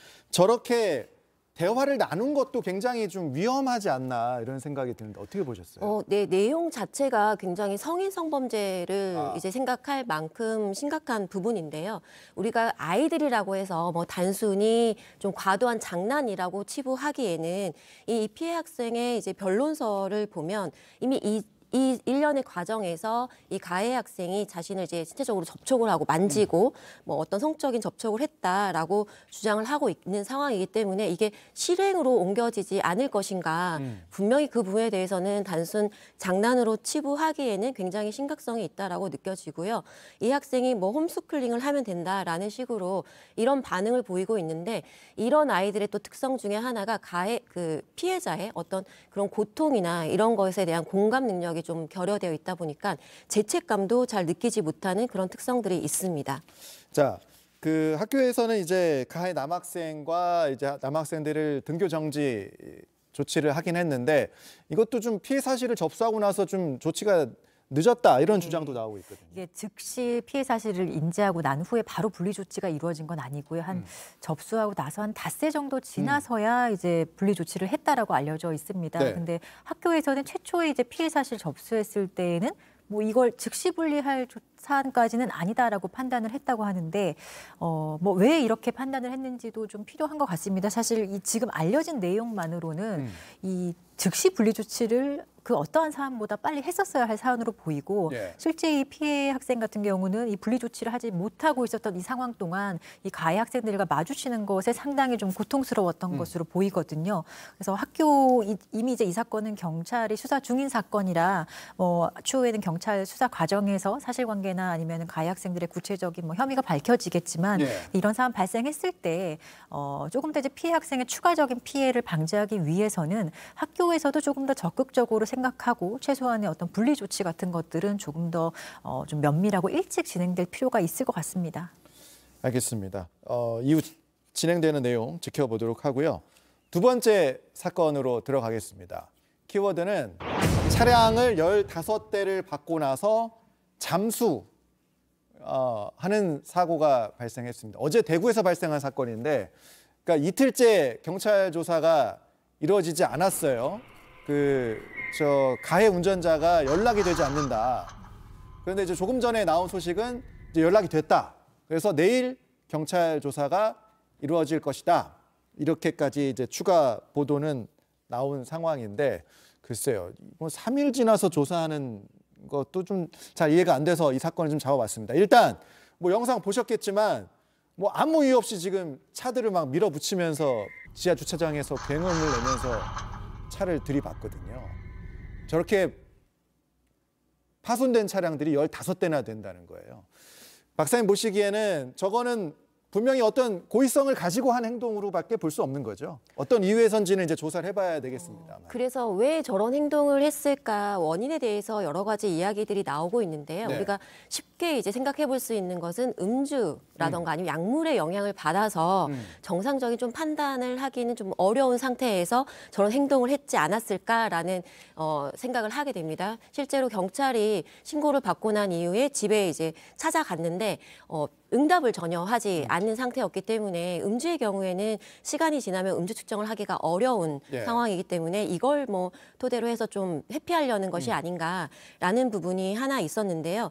저렇게 대화를 나눈 것도 굉장히 좀 위험하지 않나 이런 생각이 드는데 어떻게 보셨어요?
어, 네, 내용 자체가 굉장히 성인 성범죄를
아.
이제 생각할 만큼 심각한 부분인데요. 우리가 아이들이라고 해서 뭐 단순히 좀 과도한 장난이라고 치부하기에는 이 피해 학생의 이제 변론서를 보면 이미 이 이 일련의 과정에서 이 가해 학생이 자신을 이제 신체적으로 접촉을 하고 만지고 뭐 어떤 성적인 접촉을 했다라고 주장을 하고 있는 상황이기 때문에 이게 실행으로 옮겨지지 않을 것인가.
음.
분명히 그 부분에 대해서는 단순 장난으로 치부하기에는 굉장히 심각성이 있다라고 느껴지고요. 이 학생이 뭐 홈스쿨링을 하면 된다라는 식으로 이런 반응을 보이고 있는데 이런 아이들의 또 특성 중에 하나가 가해 그 피해자의 어떤 그런 고통이나 이런 것에 대한 공감 능력이 좀 결여되어 있다 보니까 죄책감도 잘 느끼지 못하는 그런 특성들이 있습니다.
자, 그 학교에서는 이제 가해 남학생과 이제 남학생들을 등교 정지 조치를 하긴 했는데 이것도 좀 피해 사실을 접수하고 나서 좀 조치가 늦었다 이런 주장도 나오고 있거든요.
이게 즉시 피해 사실을 인지하고 난 후에 바로 분리 조치가 이루어진 건 아니고요. 한
음.
접수하고 나서 한 닷새 정도 지나서야 음. 이제 분리 조치를 했다라고 알려져 있습니다.
네.
근데 학교에서는 최초에 이제 피해 사실 접수했을 때에는 뭐 이걸 즉시 분리할 사안까지는 아니다라고 판단을 했다고 하는데 어, 뭐 왜 이렇게 판단을 했는지도 좀 필요한 것 같습니다. 사실 이 지금 알려진 내용만으로는
음.
이 즉시 분리 조치를 그 어떠한 사안보다 빨리 했었어야 할 사안으로 보이고
예.
실제 이 피해 학생 같은 경우는 이 분리 조치를 하지 못하고 있었던 이 상황 동안 이 가해 학생들과 마주치는 것에 상당히 좀 고통스러웠던
음.
것으로 보이거든요. 그래서 학교 이, 이미 이제 이 사건은 경찰이 수사 중인 사건이라 뭐 추후에는 경찰 수사 과정에서 사실관계나 아니면 가해 학생들의 구체적인 뭐 혐의가 밝혀지겠지만
예.
이런 사안 발생했을 때 어, 조금 더 이제 피해 학생의 추가적인 피해를 방지하기 위해서는 학교에서도 조금 더 적극적으로 생각하고 최소한의 어떤 분리 조치 같은 것들은 조금 더 어, 좀 면밀하고 일찍 진행될 필요가 있을 것 같습니다.
알겠습니다. 어, 이후 진행되는 내용 지켜보도록 하고요. 두 번째 사건으로 들어가겠습니다. 키워드는 차량을 열다섯 대를 받고 나서 잠수 어, 하는 사고가 발생했습니다. 어제 대구에서 발생한 사건인데, 그러니까 이틀째 경찰 조사가 이루어지지 않았어요. 그 저 가해 운전자가 연락이 되지 않는다. 그런데 이제 조금 전에 나온 소식은 이제 연락이 됐다. 그래서 내일 경찰 조사가 이루어질 것이다. 이렇게까지 이제 추가 보도는 나온 상황인데, 글쎄요, 뭐 삼 일 지나서 조사하는 것도 좀 잘 이해가 안 돼서 이 사건을 좀 잡아봤습니다. 일단 뭐 영상 보셨겠지만 뭐 아무 이유 없이 지금 차들을 막 밀어붙이면서 지하 주차장에서 굉음을 내면서 차를 들이받거든요. 저렇게 파손된 차량들이 열다섯 대나 된다는 거예요. 박사님 보시기에는 저거는 분명히 어떤 고의성을 가지고 한 행동으로밖에 볼 수 없는 거죠. 어떤 이유에선지는 이제 조사를 해봐야 되겠습니다.
그래서 왜 저런 행동을 했을까 원인에 대해서 여러 가지 이야기들이 나오고 있는데요.
네.
우리가 쉽게 이제 생각해 볼 수 있는 것은 음주라던가 음. 아니면 약물의 영향을 받아서 음. 정상적인 좀 판단을 하기는 좀 어려운 상태에서 저런 행동을 했지 않았을까라는 어, 생각을 하게 됩니다. 실제로 경찰이 신고를 받고 난 이후에 집에 이제 찾아갔는데 어, 응답을 전혀 하지 않는 상태였기 때문에 음주의 경우에는 시간이 지나면 음주 측정을 하기가 어려운
예.
상황이기 때문에 이걸 뭐 토대로 해서 좀 회피하려는 것이
음.
아닌가라는 부분이 하나 있었는데요.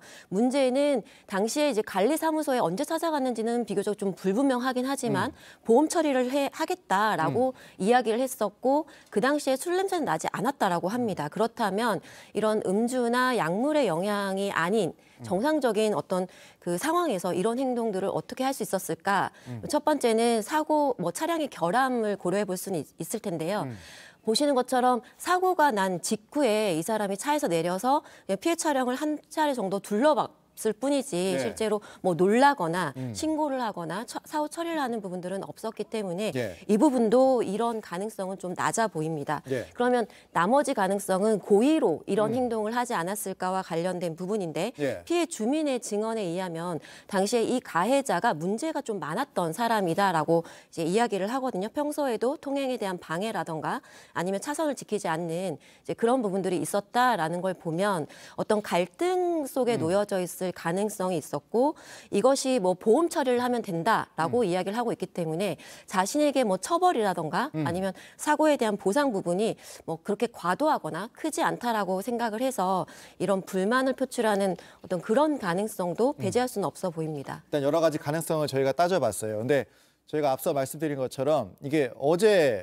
문제는 당시에 이제 관리사무소에 언제 찾아갔는지는 비교적 좀 불분명하긴 하지만 음. 보험 처리를 해, 하겠다라고 음. 이야기를 했었고 그 당시에 술 냄새는 나지 않았다라고 합니다. 그렇다면 이런 음주나 약물의 영향이 아닌 정상적인 어떤 그 상황에서 이런 행동들을 어떻게 할 수 있었을까? 음. 첫 번째는 사고, 뭐 차량의 결함을 고려해 볼 수는 있, 있을 텐데요. 음. 보시는 것처럼 사고가 난 직후에 이 사람이 차에서 내려서 피해 차량을 한 차례 정도 둘러봤 을 뿐이지 네. 실제로 뭐 놀라거나 음. 신고를 하거나 처, 사후 처리를 하는 부분들은 없었기 때문에 네. 이 부분도 이런 가능성은 좀 낮아 보입니다. 네. 그러면 나머지 가능성은 고의로 이런 음. 행동을 하지 않았을까와 관련된 부분인데 네. 피해 주민의 증언에 의하면 당시에 이 가해자가 문제가 좀 많았던 사람이다라고 이제 이야기를 하거든요. 평소에도 통행에 대한 방해라던가 아니면 차선을 지키지 않는 이제 그런 부분들이 있었다라는 걸 보면 어떤 갈등 속에 음. 놓여져 있을 가능성이 있었고 이것이 뭐 보험 처리를 하면 된다라고 음. 이야기를 하고 있기 때문에 자신에게 뭐 처벌이라던가 음. 아니면 사고에 대한 보상 부분이 뭐 그렇게 과도하거나 크지 않다라고 생각을 해서 이런 불만을 표출하는 어떤 그런 가능성도 배제할 수는 없어 보입니다.
일단 여러 가지 가능성을 저희가 따져봤어요. 근데 저희가 앞서 말씀드린 것처럼 이게 어제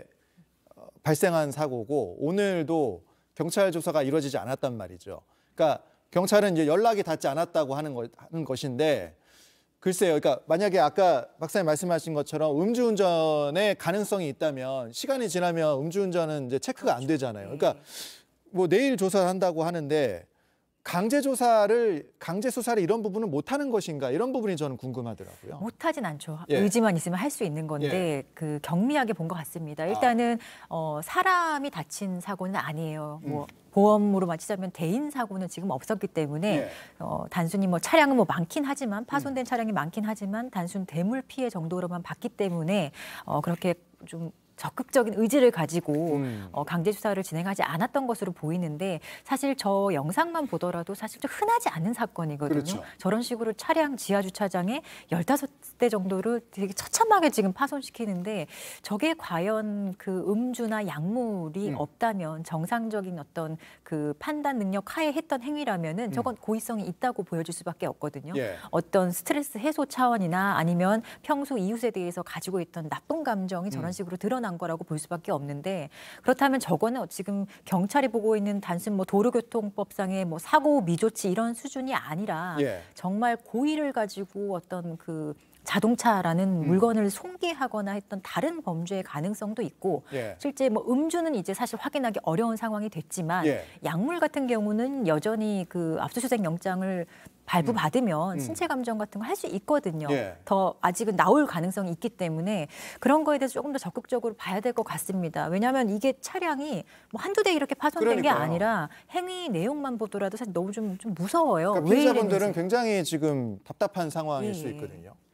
발생한 사고고 오늘도 경찰 조사가 이루어지지 않았단 말이죠. 그러니까 경찰은 이제 연락이 닿지 않았다고 하는, 거, 하는 것인데 글쎄요. 그러니까 만약에 아까 박사님 말씀하신 것처럼 음주운전의 가능성이 있다면 시간이 지나면 음주운전은 이제 체크가 안 되잖아요. 그러니까 뭐 내일 조사를 한다고 하는데 강제 조사를 강제 수사를 이런 부분은 못 하는 것인가 이런 부분이 저는 궁금하더라고요.
못 하진 않죠.
예.
의지만 있으면 할 수 있는 건데
예.
그 경미하게 본 것 같습니다. 일단은 아. 어, 사람이 다친 사고는 아니에요. 음. 뭐 보험으로 맞히자면 대인 사고는 지금 없었기 때문에 예. 어, 단순히 뭐 차량은 뭐 많긴 하지만 파손된 음. 차량이 많긴 하지만 단순 대물 피해 정도로만 봤기 때문에 어, 그렇게 좀 적극적인 의지를 가지고 음. 어, 강제 수사를 진행하지 않았던 것으로 보이는데 사실 저 영상만 보더라도 사실 좀 흔하지 않은 사건이거든요. 그렇죠. 저런 식으로 차량 지하 주차장에 열다섯 대 정도를 되게 처참하게 지금 파손시키는데 저게 과연 그 음주나 약물이 음. 없다면 정상적인 어떤 그 판단 능력 하에 했던 행위라면은 저건 음. 고의성이 있다고 보여질 수밖에 없거든요. 예. 어떤 스트레스 해소 차원이나 아니면 평소 이웃에 대해서 가지고 있던 나쁜 감정이 저런 식으로 드러나 난 거라고 볼 수밖에 없는데 그렇다면 저거는 지금 경찰이 보고 있는 단순 뭐 도로교통법상의 뭐 사고 미조치 이런 수준이 아니라 예. 정말 고의를 가지고 어떤 그 자동차라는 음. 물건을 손괴하거나 했던 다른 범죄의 가능성도 있고 예. 실제 뭐 음주는 이제 사실 확인하기 어려운 상황이 됐지만 예. 약물 같은 경우는 여전히 그 압수수색 영장을 발부받으면 음. 신체 감정 같은 거 할 수 있거든요. 예. 더 아직은 나올 가능성이 있기 때문에 그런 거에 대해서 조금 더 적극적으로 봐야 될 것 같습니다. 왜냐하면 이게 차량이 뭐 한두 대 이렇게 파손된 그러니까요. 게 아니라 행위 내용만 보더라도 사실 너무 좀, 좀 무서워요.
그러니까 피해자분들은 굉장히 지금 답답한 상황일 예. 수 있거든요.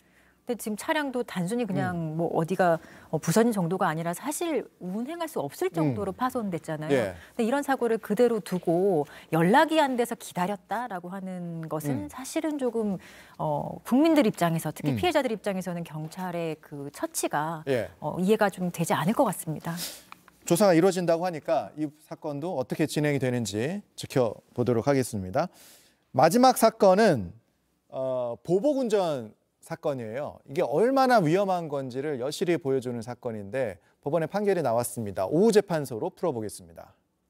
근데 지금 차량도 단순히 그냥 음. 뭐 어디가 부서진 정도가 아니라 사실 운행할 수 없을 정도로 음. 파손됐잖아요. 예. 근데 이런 사고를 그대로 두고 연락이 안 돼서 기다렸다라고 하는 것은 음. 사실은 조금 어, 국민들 입장에서 특히 음. 피해자들 입장에서는 경찰의 그 처치가 예. 어, 이해가 좀 되지 않을 것 같습니다.
조사가 이루어진다고 하니까 이 사건도 어떻게 진행이 되는지 지켜보도록 하겠습니다. 마지막 사건은 어, 보복운전 사건이에요. 이게 얼마나 위험한 건지를 여실히 보여주는 사건인데 법원의 판결이 나왔습니다. 오후 재판소로 풀어보겠습니다.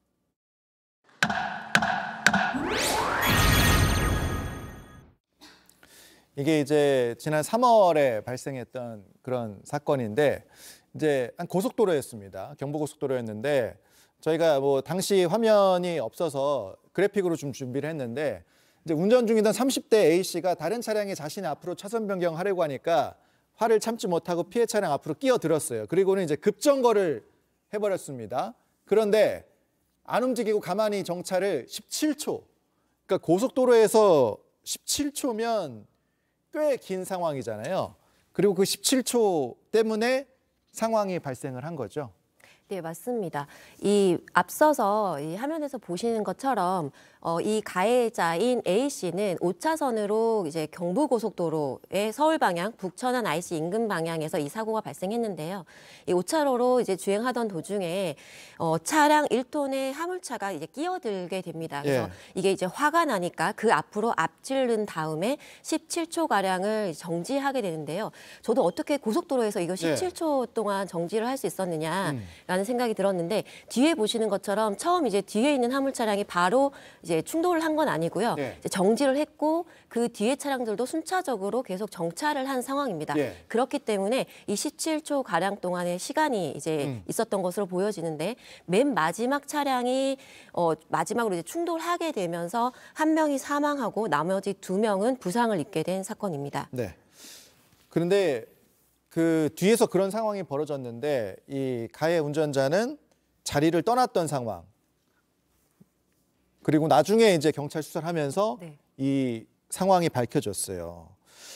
이게 이제 지난 삼월에 발생했던 그런 사건인데 이제 한 고속도로였습니다. 경부고속도로였는데 저희가 뭐 당시 화면이 없어서 그래픽으로 좀 준비를 했는데 이제 운전 중이던 삼십 대 A씨가 다른 차량이 자신의 앞으로 차선 변경하려고 하니까 화를 참지 못하고 피해 차량 앞으로 끼어들었어요. 그리고는 이제 급정거를 해버렸습니다. 그런데 안 움직이고 가만히 정차를 십칠 초. 그러니까 고속도로에서 십칠 초면 꽤 긴 상황이잖아요. 그리고 그 십칠 초 때문에 상황이 발생을 한 거죠.
네, 맞습니다. 이 앞서서 이 화면에서 보시는 것처럼 어, 이 가해자인 A씨는 오 차선으로 이제 경부고속도로의 서울 방향, 북천안 아이씨 인근 방향에서 이 사고가 발생했는데요. 이 오 차로로 이제 주행하던 도중에 어, 차량 일 톤의 화물차가 이제 끼어들게 됩니다. 그래서 예. 이게 이제 화가 나니까 그 앞으로 앞질른 다음에 십칠 초 가량을 정지하게 되는데요. 저도 어떻게 고속도로에서 이거 십칠 초 예. 동안 정지를 할 수 있었느냐라는 음. 생각이 들었는데 뒤에 보시는 것처럼 처음 이제 뒤에 있는 화물 차량이 바로 이제 충돌을 한 건 아니고요. 네. 이제 정지를 했고 그 뒤에 차량들도 순차적으로 계속 정차를 한 상황입니다. 네. 그렇기 때문에 이 십칠 초 가량 동안의 시간이 이제 음. 있었던 것으로 보여지는데 맨 마지막 차량이 어, 마지막으로 이제 충돌하게 되면서 한 명이 사망하고 나머지 두 명은 부상을 입게 된 사건입니다.
네. 그런데 그 뒤에서 그런 상황이 벌어졌는데 이 가해 운전자는 자리를 떠났던 상황. 그리고 나중에 이제 경찰 수사를 하면서 네. 이 상황이 밝혀졌어요.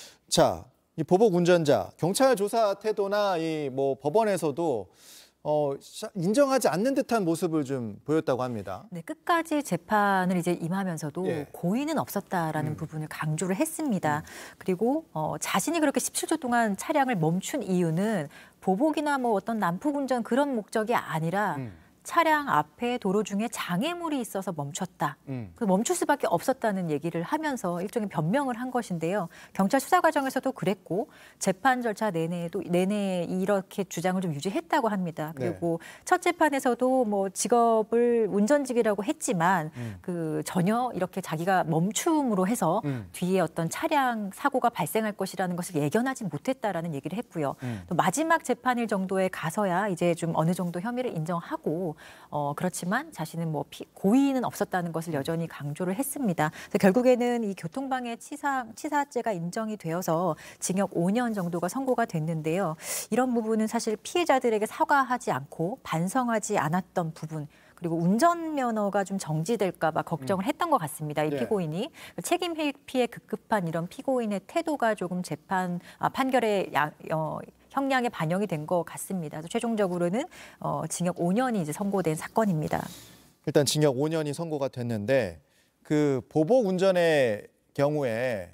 자, 이 보복 운전자 경찰 조사 태도나 이 뭐 법원에서도 어, 인정하지 않는 듯한 모습을 좀 보였다고 합니다.
네, 끝까지 재판을 이제 임하면서도 예. 고의는 없었다라는 음. 부분을 강조를 했습니다. 음. 그리고 어, 자신이 그렇게 십칠 초 동안 차량을 멈춘 이유는 보복이나 뭐 어떤 난폭 운전 그런 목적이 아니라 음. 차량 앞에 도로 중에 장애물이 있어서 멈췄다. 음. 멈출 수밖에 없었다는 얘기를 하면서 일종의 변명을 한 것인데요. 경찰 수사 과정에서도 그랬고 재판 절차 내내도 내내 이렇게 주장을 좀 유지했다고 합니다. 그리고 네. 첫 재판에서도 뭐 직업을 운전직이라고 했지만 음. 그 전혀 이렇게 자기가 멈춤으로 해서 음. 뒤에 어떤 차량 사고가 발생할 것이라는 것을 예견하지 못했다라는 얘기를 했고요. 음. 또 마지막 재판일 정도에 가서야 이제 좀 어느 정도 혐의를 인정하고 어, 그렇지만 자신은 뭐 피, 고의는 없었다는 것을 여전히 강조를 했습니다. 그래서 결국에는 이 교통방해 치사, 치사죄가 인정이 되어서 징역 오 년 정도가 선고가 됐는데요. 이런 부분은 사실 피해자들에게 사과하지 않고 반성하지 않았던 부분 그리고 운전면허가 좀 정지될까 봐 걱정을 했던 것 같습니다. 이 피고인이. 네. 책임 회피에 급급한 이런 피고인의 태도가 조금 재판, 아, 판결에 야, 어, 형량에 반영이 된 것 같습니다. 그래서 최종적으로는 어, 징역 오 년이 이제 선고된 사건입니다.
일단 징역 오 년이 선고가 됐는데 그 보복 운전의 경우에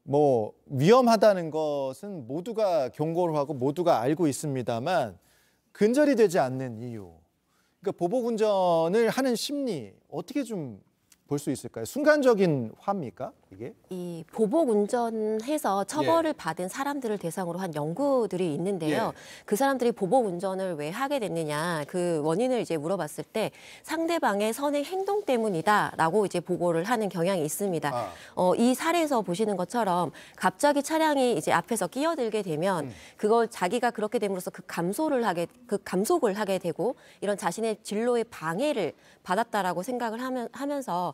뭐 위험하다는 것은 모두가 경고를 하고 모두가 알고 있습니다만 근절이 되지 않는 이유. 그러니까 보복 운전을 하는 심리 어떻게 좀 볼 수 있을까요? 순간적인 화입니까, 이게?
이 보복 운전해서 처벌을 예. 받은 사람들을 대상으로 한 연구들이 있는데요. 예. 그 사람들이 보복 운전을 왜 하게 됐느냐, 그 원인을 이제 물어봤을 때 상대방의 선행 행동 때문이다라고 이제 보고를 하는 경향이 있습니다. 아. 어, 이 사례에서 보시는 것처럼 갑자기 차량이 이제 앞에서 끼어들게 되면 음. 그걸 자기가 그렇게 됨으로써 그 감소를 하게, 그 감속을 하게 되고 이런 자신의 진로의 방해를 받았다라고 생각을 하면, 하면서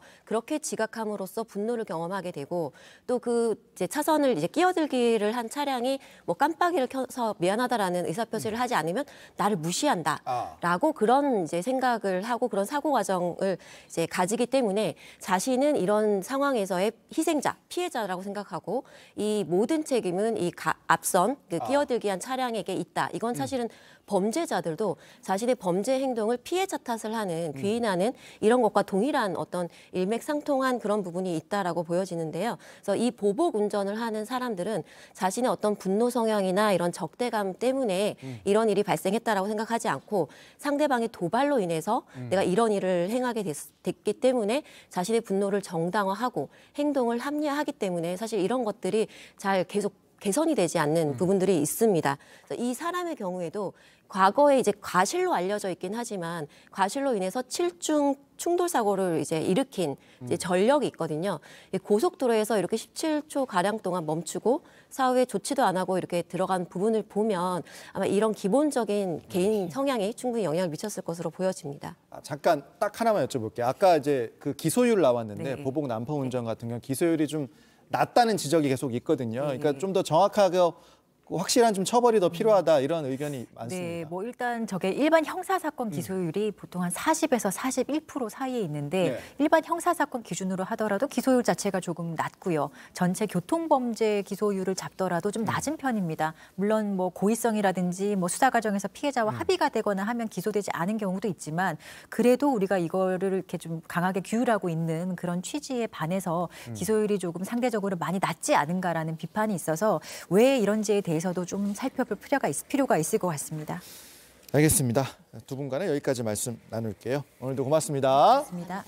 그렇게 지각함으로써 분노를 경험하게 되고 또 그 이제 차선을 이제 끼어들기를 한 차량이 뭐 깜빡이를 켜서 미안하다라는 의사표시를 하지 않으면 나를 무시한다라고 그런 이제 생각을 하고 그런 사고 과정을 이제 가지기 때문에 자신은 이런 상황에서의 희생자, 피해자라고 생각하고 이 모든 책임은 이 가, 앞선 그 끼어들기 한 차량에게 있다. 이건 사실은 범죄자들도 자신의 범죄 행동을 피해자 탓을 하는, 귀인하는 이런 것과 동일한 어떤 일맥상통한 그런 부분이 있다라고 보여지는데요. 그래서 이 보복 운전을 하는 사람들은 자신의 어떤 분노 성향이나 이런 적대감 때문에 음. 이런 일이 발생했다라고 생각하지 않고 상대방의 도발로 인해서 음. 내가 이런 일을 행하게 됐, 됐기 때문에 자신의 분노를 정당화하고 행동을 합리화하기 때문에 사실 이런 것들이 잘 계속 개선이 되지 않는 음. 부분들이 있습니다. 그래서 이 사람의 경우에도 과거에 이제 과실로 알려져 있긴 하지만 과실로 인해서 칠중 충돌 사고를 이제 일으킨 이제 전력이 있거든요. 고속도로에서 이렇게 십칠 초 가량 동안 멈추고 사후에 조치도 안 하고 이렇게 들어간 부분을 보면 아마 이런 기본적인 개인 성향이 충분히 영향을 미쳤을 것으로 보여집니다.
아, 잠깐 딱 하나만 여쭤볼게요. 아까 이제 그 기소율 나왔는데
네.
보복 난파 운전 같은 경우 기소율이 좀 낮다는 지적이 계속 있거든요. 그러니까 좀 더 정확하게 확실한 좀 처벌이 더 필요하다 이런 의견이 많습니다.
네, 뭐 일단 저게 일반 형사사건 기소율이 음. 보통 한 사십에서 사십일 퍼센트 사이에 있는데 네. 일반 형사사건 기준으로 하더라도 기소율 자체가 조금 낮고요. 전체 교통범죄 기소율을 잡더라도 좀 낮은 음. 편입니다. 물론 뭐 고의성이라든지 뭐 수사 과정에서 피해자와 음. 합의가 되거나 하면 기소되지 않은 경우도 있지만 그래도 우리가 이거를 이렇게 좀 강하게 규율하고 있는 그런 취지에 반해서 음. 기소율이 조금 상대적으로 많이 낮지 않은가라는 비판이 있어서 왜 이런지에 대해 에서도 좀 살펴볼 필요가, 있, 필요가 있을 것 같습니다.
알겠습니다. 두 분간에 여기까지 말씀 나눌게요. 오늘도 고맙습니다.
고맙습니다.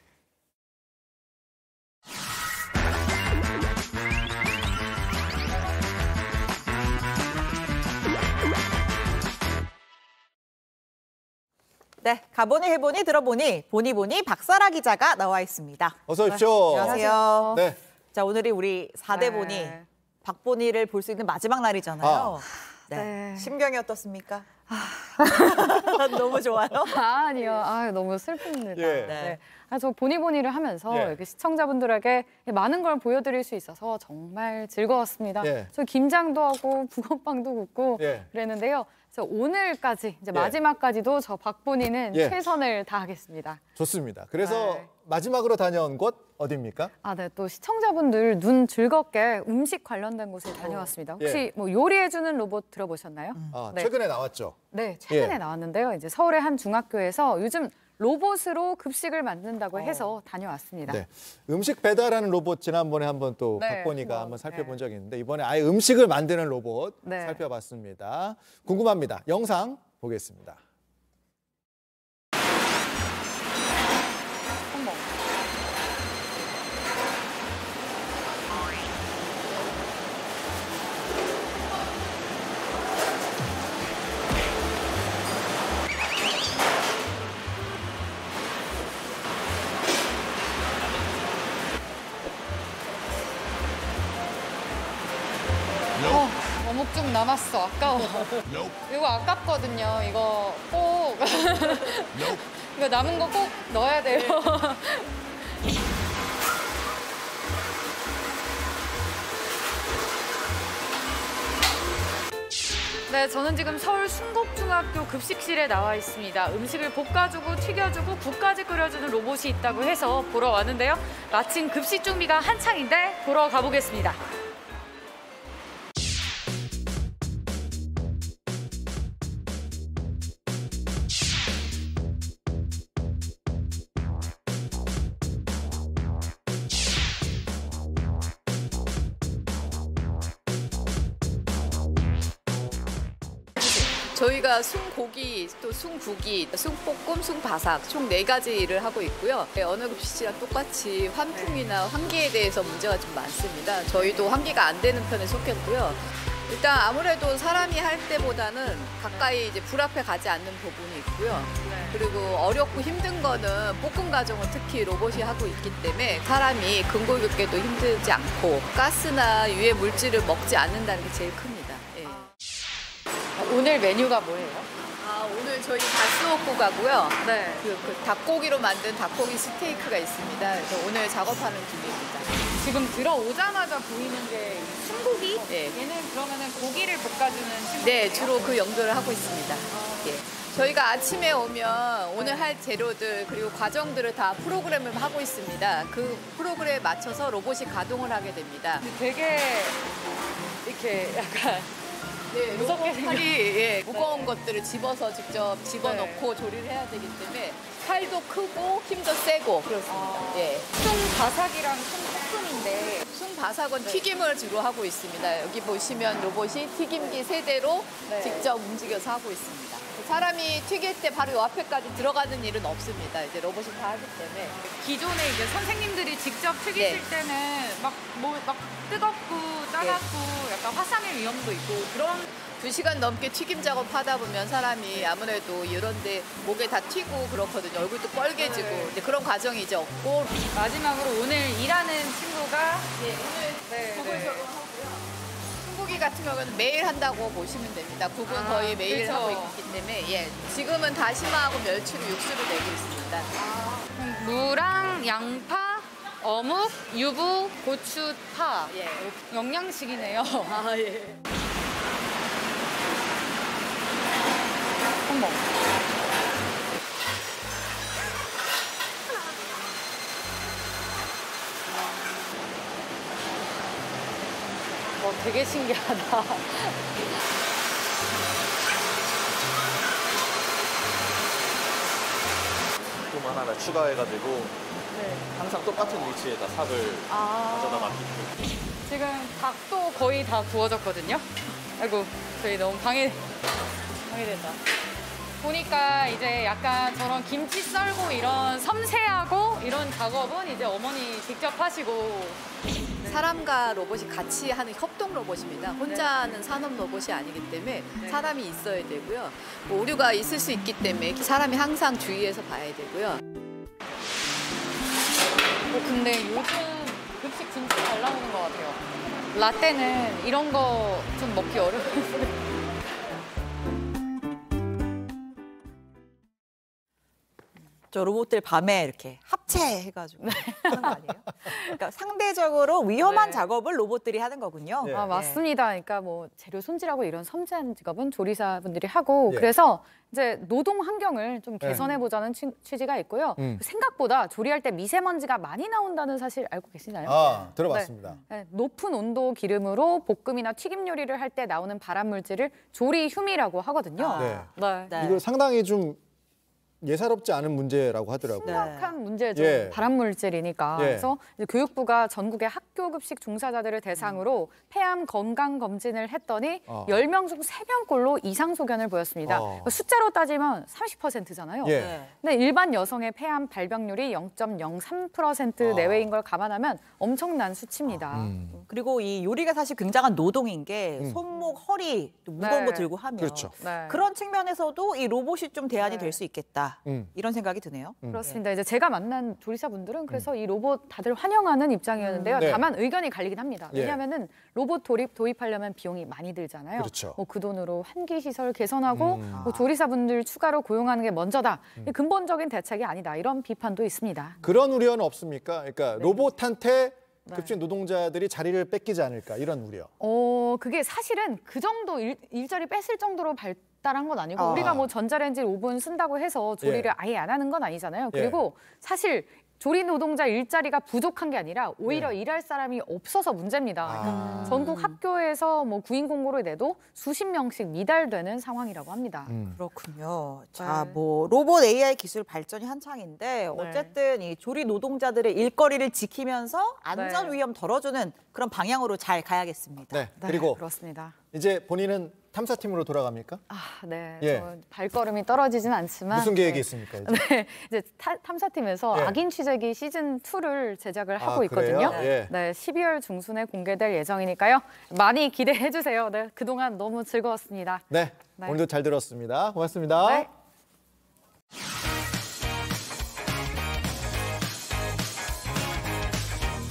네, 가보니 해보니 들어보니 보니 보니 박사라 기자가 나와 있습니다.
어서 오십시오.
네, 안녕하세요.
네.
자, 오늘이 우리 사 대 보니. 네. 박보니를 볼 수 있는 마지막 날이잖아요.
아.
네.
네.
심경이 어떻습니까? 너무 좋아요?
아, 아니요. 아, 너무 슬픕니다.
예.
네. 아, 저 보니보니를 하면서
예.
이렇게 시청자분들에게 많은 걸 보여드릴 수 있어서 정말 즐거웠습니다.
예.
저 김장도 하고 붕어빵도 굽고
예.
그랬는데요. 그래서 오늘까지 이제
예.
마지막까지도 저 박보니는
예.
최선을 다하겠습니다.
좋습니다. 그래서
네.
마지막으로 다녀온 곳 어디입니까?
아, 네. 또 시청자분들 눈 즐겁게 음식 관련된 곳에 다녀왔습니다. 혹시
예.
뭐 요리해주는 로봇 들어보셨나요?
아,
네.
최근에 나왔죠.
네, 최근에
예.
나왔는데요. 이제 서울의 한 중학교에서 요즘 로봇으로 급식을 만든다고 해서 다녀왔습니다.
네. 음식 배달하는 로봇 지난번에 한번 또
네.
박보니가
뭐,
한번 살펴본
네.
적이 있는데 이번에 아예 음식을 만드는 로봇
네.
살펴봤습니다. 궁금합니다. 영상 보겠습니다.
어머. 어, 어묵죽 남았어. 아까워. 이거 아깝거든요. 이거 꼭 이거 남은 거 꼭 넣어야 돼요. 네, 저는 지금 서울 순곡중학교 급식실에 나와 있습니다. 음식을 볶아주고 튀겨주고 국까지 끓여주는 로봇이 있다고 해서 보러 왔는데요. 마침 급식 준비가 한창인데 보러 가보겠습니다.
저희가 숭고기, 또 숭국이, 숭볶음, 숭바삭 총 네 가지 일을 하고 있고요. 어느 급식이랑 똑같이 환풍이나 환기에 대해서 문제가 좀 많습니다. 저희도 환기가 안 되는 편에 속했고요. 일단 아무래도 사람이 할 때보다는 가까이 이제 불 앞에 가지 않는 부분이 있고요. 그리고 어렵고 힘든 거는 볶음 과정은 특히 로봇이 하고 있기 때문에 사람이 근골 긋기도 힘들지 않고 가스나 유해 물질을 먹지 않는다는 게 제일 큽니다. 예.
오늘 메뉴가 뭐예요?
아, 아, 오늘 저희 갓스오고 가고요.
네.
그, 그 닭고기로 만든 닭고기 스테이크가 있습니다. 그래서 오늘 작업하는 중입니다.
지금 들어오자마자 보이는 게 순고기?
네.
얘는 그러면은 고기를 볶아주는 친구.
네, 주로 그 용도를 하고 있습니다. 예. 저희가 아침에 오면 오늘 할 재료들 그리고 과정들을 다 프로그램을 하고 있습니다. 그 프로그램에 맞춰서 로봇이 가동을 하게 됩니다.
되게 이렇게 약간
네,
무섭게
로봇 팔이 예, 무거운 것들을 집어서 직접 집어넣고
네.
조리를 해야 되기 때문에 팔도 크고 힘도 세고 그렇습니다.
아.
예.
숭바삭이랑 숭볶음인데
숭바삭은
네.
튀김을 주로 하고 있습니다. 여기 보시면 로봇이 튀김기 세대로
네.
직접 움직여서 하고 있습니다. 사람이 튀길 때 바로 요 앞에까지 들어가는 일은 없습니다. 이제 로봇이 다 하기 때문에.
기존에 이제 선생님들이 직접 튀기실
네.
때는 막 뭐 막 뜨겁고 짜갑고 약간 화상의 위험도 있고 그런
두 시간 넘게 튀김 작업하다 보면 사람이 아무래도 이런데 목에 다 튀고 그렇거든요. 얼굴도 뻘개지고
네.
이제 그런 과정이 이제 없고.
마지막으로 오늘 일하는 친구가
예, 오늘
네,
구분
네.
적용하고요. 순고기 같은 경우는 매일 한다고 보시면 됩니다. 구분
아,
거의 매일
그렇죠.
하고 있기 때문에 예, 지금은 다시마하고 멸치로 육수를 내고 있습니다.
무랑 양파, 어묵, 유부, 고추, 파.
예.
영양식이네요.
아 예.
어머. 어, 되게 신기하다.
좀 하나 추가해가지고
네.
항상 똑같은 위치에다 삽을
아.
가져다 놨기
지금 닭도 거의 다 구워졌거든요. 아이고, 저희 너무 방해, 방해된다. 보니까 이제 약간 저런 김치 썰고 이런 섬세하고 이런 작업은 이제 어머니 직접 하시고.
사람과 로봇이 같이 하는 협동 로봇입니다. 혼자 하는 산업 로봇이 아니기 때문에 사람이 있어야 되고요. 뭐 오류가 있을 수 있기 때문에 사람이 항상 주의해서 봐야 되고요.
어, 근데 요즘 급식 진짜 잘 나오는 것 같아요. 라떼는 이런 거 좀 먹기 어려운데.
저 로봇들 밤에 이렇게 합체해가지고 하는 거 아니에요? 그러니까 상대적으로 위험한
네.
작업을 로봇들이 하는 거군요.
네.
아, 맞습니다. 그러니까 뭐 재료 손질하고 이런 섬세한 직업은 조리사분들이 하고
예.
그래서 이제 노동 환경을 좀
네.
개선해 보자는 취지가 있고요.
음.
생각보다 조리할 때 미세먼지가 많이 나온다는 사실 알고 계시나요?
아, 들어봤습니다.
네. 네, 높은 온도 기름으로 볶음이나 튀김 요리를 할 때 나오는 발암 물질을 조리 흉이라고 하거든요.
아, 네.
네.
네.
이거 상당히 좀 예사롭지 않은 문제라고 하더라고요.
심각한 문제죠.
예.
발암 물질이니까.
예.
그래서 이제 교육부가 전국의 학교 급식 종사자들을 대상으로 폐암 건강 검진을 했더니
어.
열 명 중 세 명꼴로 이상 소견을 보였습니다.
어.
숫자로 따지면 삼십 퍼센트잖아요.
예.
네.
근데 일반 여성의 폐암 발병률이 영 점 영삼 퍼센트
아.
내외인 걸 감안하면 엄청난 수치입니다.
음.
그리고 이 요리가 사실 굉장한 노동인 게
음.
손목, 허리 또 무거운
네.
거 들고 하면
그렇죠.
네.
그런 측면에서도 이 로봇이 좀 대안이
네.
될 수 있겠다.
음.
이런 생각이 드네요.
음.
그렇습니다. 이제 제가 만난 조리사분들은 그래서 이 로봇 다들 환영하는 입장이었는데요.
음. 네.
다만 의견이 갈리긴 합니다.
예.
왜냐하면은 로봇 도입, 도입하려면 비용이 많이 들잖아요.
그렇죠.
뭐 그 돈으로 환기 시설 개선하고
음.
뭐 조리사분들 추가로 고용하는 게 먼저다. 이 근본적인 대책이 아니다. 이런 비판도 있습니다.
그런 우려는 없습니까? 그러니까
네.
로봇한테
네.
급식 노동자들이 자리를 뺏기지 않을까 이런 우려.
어, 그게 사실은 그 정도 일, 일자리 뺐을 정도로 발달한 건 아니고
아.
우리가 뭐 전자레인지 오븐 쓴다고 해서 조리를
예.
아예 안 하는 건 아니잖아요.
예.
그리고 사실 조리 노동자 일자리가 부족한 게 아니라 오히려
예.
일할 사람이 없어서 문제입니다. 그러니까
아.
전국 학교에서 뭐 구인 공고를 내도 수십 명씩 미달되는 상황이라고 합니다.
음.
그렇군요. 자,
네.
뭐 로봇 에이아이 기술 발전이 한창인데 어쨌든 이 조리 노동자들의 일거리를 지키면서 안전
네.
위험 덜어주는 그런 방향으로 잘 가야겠습니다.
네.
네,
그리고
그렇습니다.
이제 본인은 탐사팀으로 돌아갑니까?
아, 네.
예.
저 발걸음이 떨어지진 않지만
무슨 계획이
네.
있습니까? 이제?
네, 이제 타, 탐사팀에서
예.
악인 취재기 시즌 투를 제작을
아,
하고
그래요?
있거든요.
예.
네, 십이월 중순에 공개될 예정이니까요. 많이 기대해 주세요. 네, 그동안 너무 즐거웠습니다.
네.
네.
오늘도 잘 들었습니다. 고맙습니다.
네.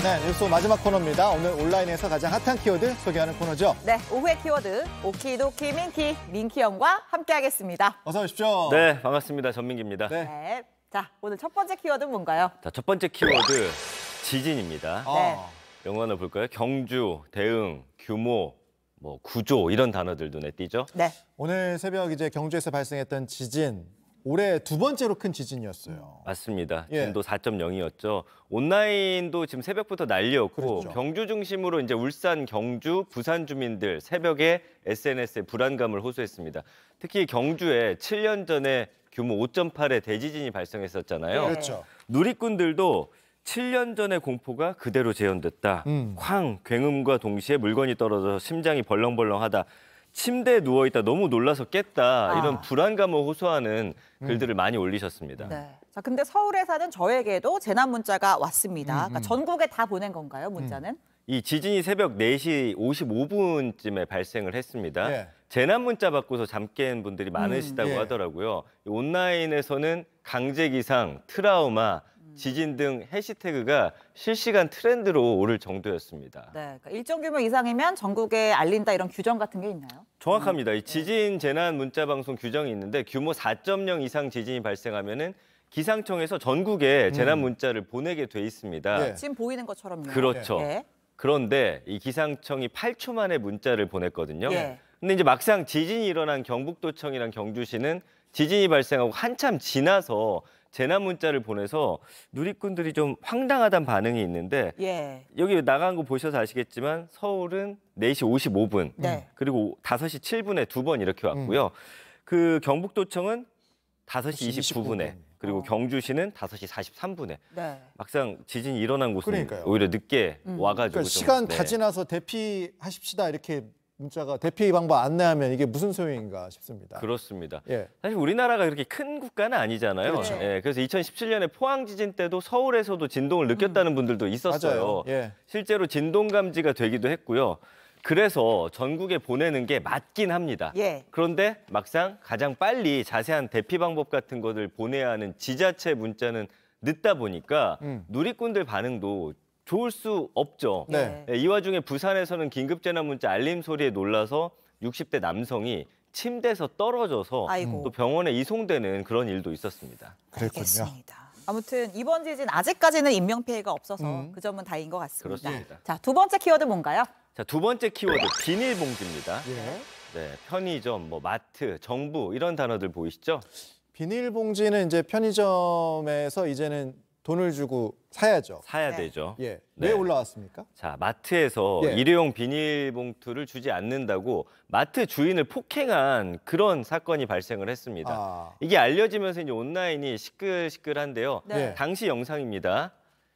네, 뉴스 마지막 코너입니다. 오늘 온라인에서 가장 핫한 키워드 소개하는 코너죠.
네, 오후의 키워드 오키도키 민키, 민키 형과 함께하겠습니다.
어서 오십시오.
네, 반갑습니다. 전민기입니다.
네. 네. 자, 오늘 첫 번째 키워드는 뭔가요?
자, 첫 번째 키워드 지진입니다.
네.
영어로 볼까요? 경주, 대응, 규모, 뭐 구조 이런 단어들 눈에 띄죠?
네.
오늘 새벽 이제 경주에서 발생했던 지진, 올해 두 번째로 큰 지진이었어요.
맞습니다.
예.
진도 사 점 영이었죠. 온라인도 지금 새벽부터 난리였고
그렇죠.
경주 중심으로 이제 울산, 경주, 부산 주민들 새벽에 에스엔에스에 불안감을 호소했습니다. 특히 경주에 칠 년 전에 규모 오 점 팔의 대지진이 발생했었잖아요.
그렇죠.
누리꾼들도 칠 년 전의 공포가 그대로 재현됐다.
음.
쾅, 굉음과 동시에 물건이 떨어져 심장이 벌렁벌렁하다. 침대에 누워있다 너무 놀라서 깼다.
아.
이런 불안감을 호소하는 글들을 많이 올리셨습니다.
네. 자, 근데 서울에 사는 저에게도 재난 문자가 왔습니다.
음, 음.
그러니까 전국에 다 보낸 건가요, 문자는?
음. 이 지진이 새벽 네 시 오십오 분쯤에 발생을 했습니다.
예.
재난 문자 받고서 잠 깬 분들이 많으시다고
음, 예.
하더라고요. 온라인에서는 강제 기상, 트라우마, 지진 등 해시태그가 실시간 트렌드로 오를 정도였습니다.
네. 그러니까 일정 규모 이상이면 전국에 알린다 이런 규정 같은 게 있나요?
정확합니다. 이 지진 재난 문자 방송 규정이 있는데 규모 사 점 영 이상 지진이 발생하면은 기상청에서 전국에 재난 문자를 보내게 돼 있습니다.
예. 지금 보이는 것처럼요.
그렇죠.
예.
그런데 이 기상청이 팔 초 만에 문자를 보냈거든요.
예.
근데 이제 막상 지진이 일어난 경북도청이랑 경주시는 지진이 발생하고 한참 지나서 재난 문자를 보내서 누리꾼들이 좀 황당하다는 반응이 있는데
예.
여기 나간 거 보셔서 아시겠지만 서울은 네 시 오십오 분
네.
그리고 다섯 시 칠 분에 두 번 이렇게 왔고요. 그 경북도청은 다섯 시 이십구 분에 그리고 경주시는 다섯 시 사십삼 분에
네.
막상 지진이 일어난 곳은
그러니까요.
오히려 늦게
음.
와가지고
그러니까
좀,
시간
네.
다 지나서 대피하십시다 이렇게 문자가 대피 방법 안내하면 이게 무슨 소용인가 싶습니다.
그렇습니다.
예.
사실 우리나라가 그렇게 큰 국가는 아니잖아요.
그렇죠.
예, 그래서 이천십칠 년에 포항 지진 때도 서울에서도 진동을 느꼈다는 분들도 있었어요.
맞아요. 예.
실제로 진동 감지가 되기도 했고요. 그래서 전국에 보내는 게 맞긴 합니다.
예.
그런데 막상 가장 빨리 자세한 대피 방법 같은 것을 보내야 하는 지자체 문자는 늦다 보니까
음.
누리꾼들 반응도 좋을 수 없죠.
네.
이 와중에 부산에서는 긴급재난 문자 알림 소리에 놀라서 육십 대 남성이 침대에서 떨어져서
아이고.
또 병원에 이송되는 그런 일도 있었습니다.
그랬군요.
알겠습니다. 아무튼 이번 지진 아직까지는 인명피해가 없어서
음.
그 점은 다행인 것 같습니다.
그렇습니다.
자, 두 번째 키워드 뭔가요?
자, 두 번째 키워드 비닐봉지입니다.
예.
네, 편의점, 뭐 마트, 정부 이런 단어들 보이시죠?
비닐봉지는 이제 편의점에서 이제는 돈을 주고 사야죠.
사야
네.
되죠.
예.
네.
왜 올라왔습니까?
자, 마트에서
예.
일회용 비닐봉투를 주지 않는다고 마트 주인을 폭행한 그런 사건이 발생을 했습니다.
아.
이게 알려지면서 이제 온라인이 시끌시끌한데요.
네.
당시 영상입니다.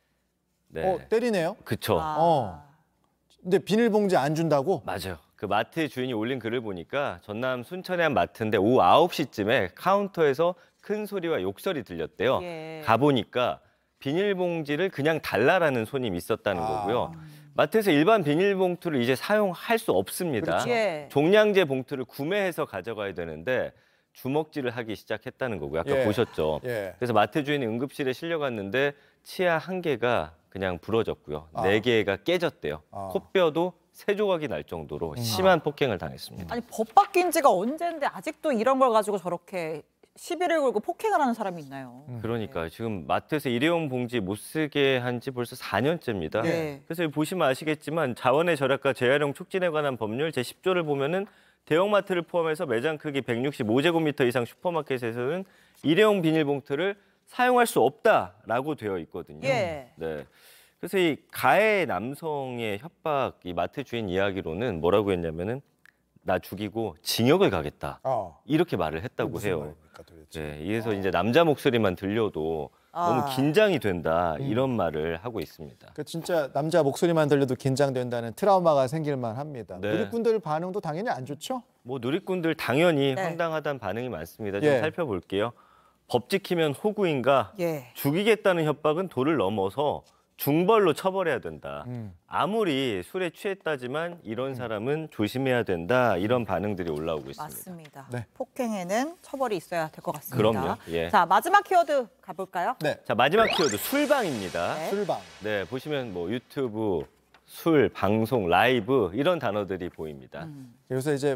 네.
어, 때리네요.
그쵸.
아.
어. 근데 비닐봉지 안 준다고?
맞아요. 그 마트 주인이 올린 글을 보니까 전남 순천의 한 마트인데 오후 아홉 시쯤에 카운터에서 큰 소리와 욕설이 들렸대요.
예.
가보니까 비닐봉지를 그냥 달라라는 손님이 있었다는
아.
거고요. 마트에서 일반 비닐봉투를 이제 사용할 수 없습니다.
그렇죠.
예.
종량제 봉투를 구매해서 가져가야 되는데 주먹질을 하기 시작했다는 거고요. 아까
예.
보셨죠.
예.
그래서 마트 주인이 응급실에 실려갔는데 치아 한 개가 그냥 부러졌고요.
아.
네 개가 깨졌대요.
아.
콧뼈도 세 조각이 날 정도로 심한 폭행을 당했습니다.
아니, 법 바뀐 지가 언젠데 아직도 이런 걸 가지고 저렇게 시비를 걸고 폭행을 하는 사람이 있나요?
그러니까 지금 마트에서 일회용 봉지 못 쓰게 한 지 벌써 사 년째입니다.
네.
그래서 여기 보시면 아시겠지만 자원의 절약과 재활용 촉진에 관한 법률 제십 조를 보면은 대형마트를 포함해서 매장 크기 백육십오 제곱미터 이상 슈퍼마켓에서는 일회용 비닐봉투를 사용할 수 없다라고 되어 있거든요.
예.
네. 그래서 이 가해 남성의 협박, 이 마트 주인 이야기로는 뭐라고 했냐면은 나 죽이고 징역을 가겠다.
어.
이렇게 말을 했다고
무슨
해요.
말입니까, 도대체?
네, 이래서 이제 남자 목소리만 들려도
아.
너무 긴장이 된다 이런 말을 하고 있습니다.
그 진짜 남자 목소리만 들려도 긴장된다는 트라우마가 생길만 합니다.
네.
누리꾼들 반응도 당연히 안 좋죠?
뭐 누리꾼들 당연히
네.
황당하다는 반응이 많습니다. 좀
예.
살펴볼게요. 법 지키면 호구인가?
예.
죽이겠다는 협박은 도를 넘어서 중벌로 처벌해야 된다.
음.
아무리 술에 취했다지만 이런 사람은 조심해야 된다. 이런 반응들이 올라오고 있습니다.
맞습니다.
네.
폭행에는 처벌이 있어야 될 것 같습니다.
그럼요. 예.
자, 마지막 키워드 가볼까요?
네.
자, 마지막 키워드 술방입니다.
네.
술방.
네, 보시면 뭐 유튜브, 술, 방송, 라이브 이런 단어들이 보입니다.
음.
요새 이제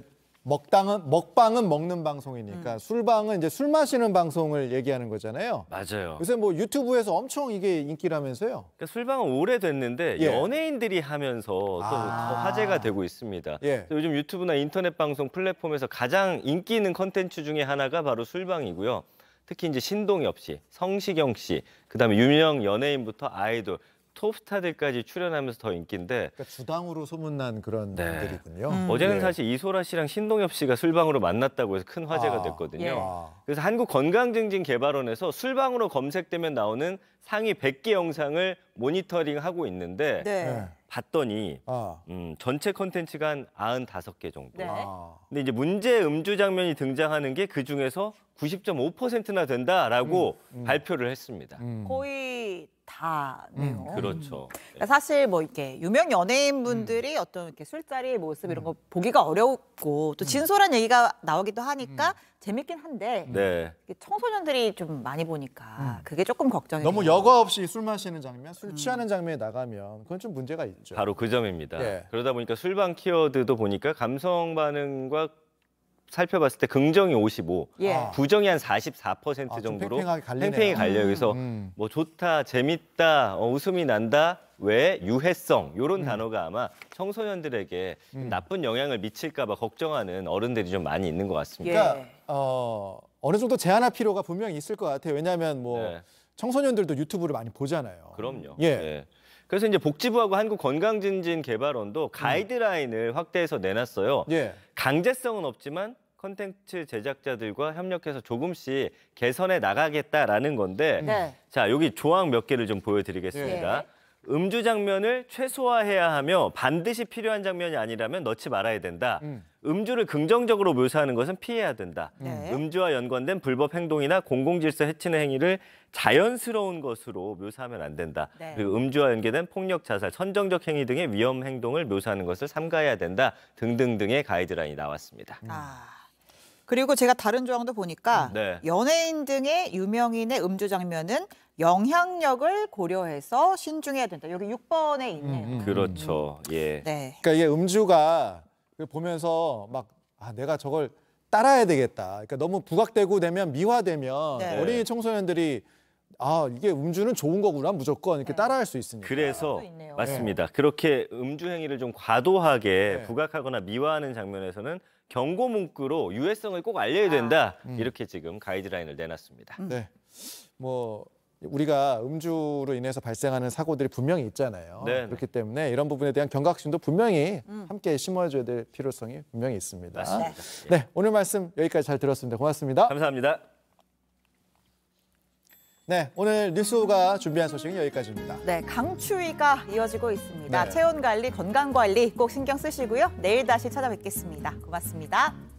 먹방은 먹방은 먹는 방송이니까
음.
술방은 이제 술 마시는 방송을 얘기하는 거잖아요.
맞아요.
요새 뭐 유튜브에서 엄청 이게 인기라면서요.
그러니까 술방은 오래됐는데
예.
연예인들이 하면서 또 더
아.
화제가 되고 있습니다.
예.
그래서 요즘 유튜브나 인터넷 방송 플랫폼에서 가장 인기 있는 컨텐츠 중에 하나가 바로 술방이고요. 특히 이제 신동엽 씨, 성시경 씨, 그다음에 유명 연예인부터 아이돌, 톱스타들까지 출연하면서 더 인기인데
그러니까 주당으로 소문난 그런
네.
분들이군요.
음. 어제는
예.
사실 이소라 씨랑 신동엽 씨가 술방으로 만났다고 해서 큰 화제가
아.
됐거든요.
예.
그래서 한국건강증진개발원에서 술방으로 검색되면 나오는 상위 백 개 영상을 모니터링하고 있는데
네.
네.
봤더니
아.
음, 전체 콘텐츠가 한 구십오 개 정도.
네.
아.
근데 이제 문제 음주 장면이 등장하는 게 그중에서 구십 점 오 퍼센트나 된다라고
음, 음.
발표를 했습니다.
음.
거의 다네요.
음,
그렇죠.
그러니까 사실 뭐 이렇게 유명 연예인분들이 어떤 이렇게 술자리의 모습 이런 거 보기가 어렵고 또 진솔한 얘기가 나오기도 하니까 재밌긴 한데
네.
이게 청소년들이 좀 많이 보니까 그게 조금 걱정이
너무
돼요.
여과 없이 술 마시는 장면, 술 취하는 장면에 나가면 그건 좀 문제가 있죠.
바로 그 점입니다.
예.
그러다 보니까 술방 키워드도 보니까 감성 반응과 살펴봤을 때 긍정이 오십오,
예.
부정이 한 사십사 퍼센트
아, 좀
정도로
팽팽하게 갈리네요.
팽팽히 갈려요. 그래서
음.
뭐 좋다, 재밌다, 어, 웃음이 난다, 왜, 유해성 이런
음.
단어가 아마 청소년들에게 좀 나쁜 영향을 미칠까 봐 걱정하는 어른들이 좀 많이 있는 것 같습니다.
그러니까 어, 어느 정도 제한할 필요가 분명히 있을 것 같아요. 왜냐하면 뭐
네.
청소년들도 유튜브를 많이 보잖아요.
그럼요.
예.
예. 그래서 이제 복지부하고 한국건강증진개발원도 가이드라인을 확대해서 내놨어요.
예.
강제성은 없지만 콘텐츠 제작자들과 협력해서 조금씩 개선해 나가겠다라는 건데
네.
자, 여기 조항 몇 개를 좀 보여드리겠습니다.
예.
음주 장면을 최소화해야 하며 반드시 필요한 장면이 아니라면 넣지 말아야 된다.
음.
음주를 긍정적으로 묘사하는 것은 피해야 된다.
네.
음주와 연관된 불법 행동이나 공공질서 해치는 행위를 자연스러운 것으로 묘사하면 안 된다.
네.
그리고 음주와 연계된 폭력, 자살, 선정적 행위 등의 위험 행동을 묘사하는 것을 삼가해야 된다. 등등등의 가이드라인이 나왔습니다.
아. 그리고 제가 다른 조항도 보니까
네.
연예인 등의 유명인의 음주 장면은 영향력을 고려해서 신중해야 된다. 여기 육 번에 있네요.
음, 음.
그렇죠. 예.
네.
그러니까 이게 음주가 보면서 막 아, 내가 저걸 따라야 되겠다. 그러니까 너무 부각되고 되면 미화되면
네.
어린이 청소년들이 아 이게 음주는 좋은 거구나 무조건 이렇게
네.
따라할 수 있으니까.
그래서
또 있네요.
맞습니다. 그렇게 음주 행위를 좀 과도하게
네.
부각하거나 미화하는 장면에서는 경고 문구로 유해성을 꼭 알려야 된다.
음.
이렇게 지금 가이드라인을 내놨습니다.
네. 뭐 우리가 음주로 인해서 발생하는 사고들이 분명히 있잖아요.
네,
그렇기 때문에 이런 부분에 대한 경각심도 분명히
음.
함께 심어줘야 될 필요성이 분명히 있습니다.
맞습니다.
네, 오늘 말씀 여기까지 잘 들었습니다. 고맙습니다.
감사합니다.
네, 오늘 뉴스가 준비한 소식은 여기까지입니다.
네, 강추위가 이어지고 있습니다.
네.
체온 관리, 건강 관리 꼭 신경 쓰시고요. 내일 다시 찾아뵙겠습니다. 고맙습니다.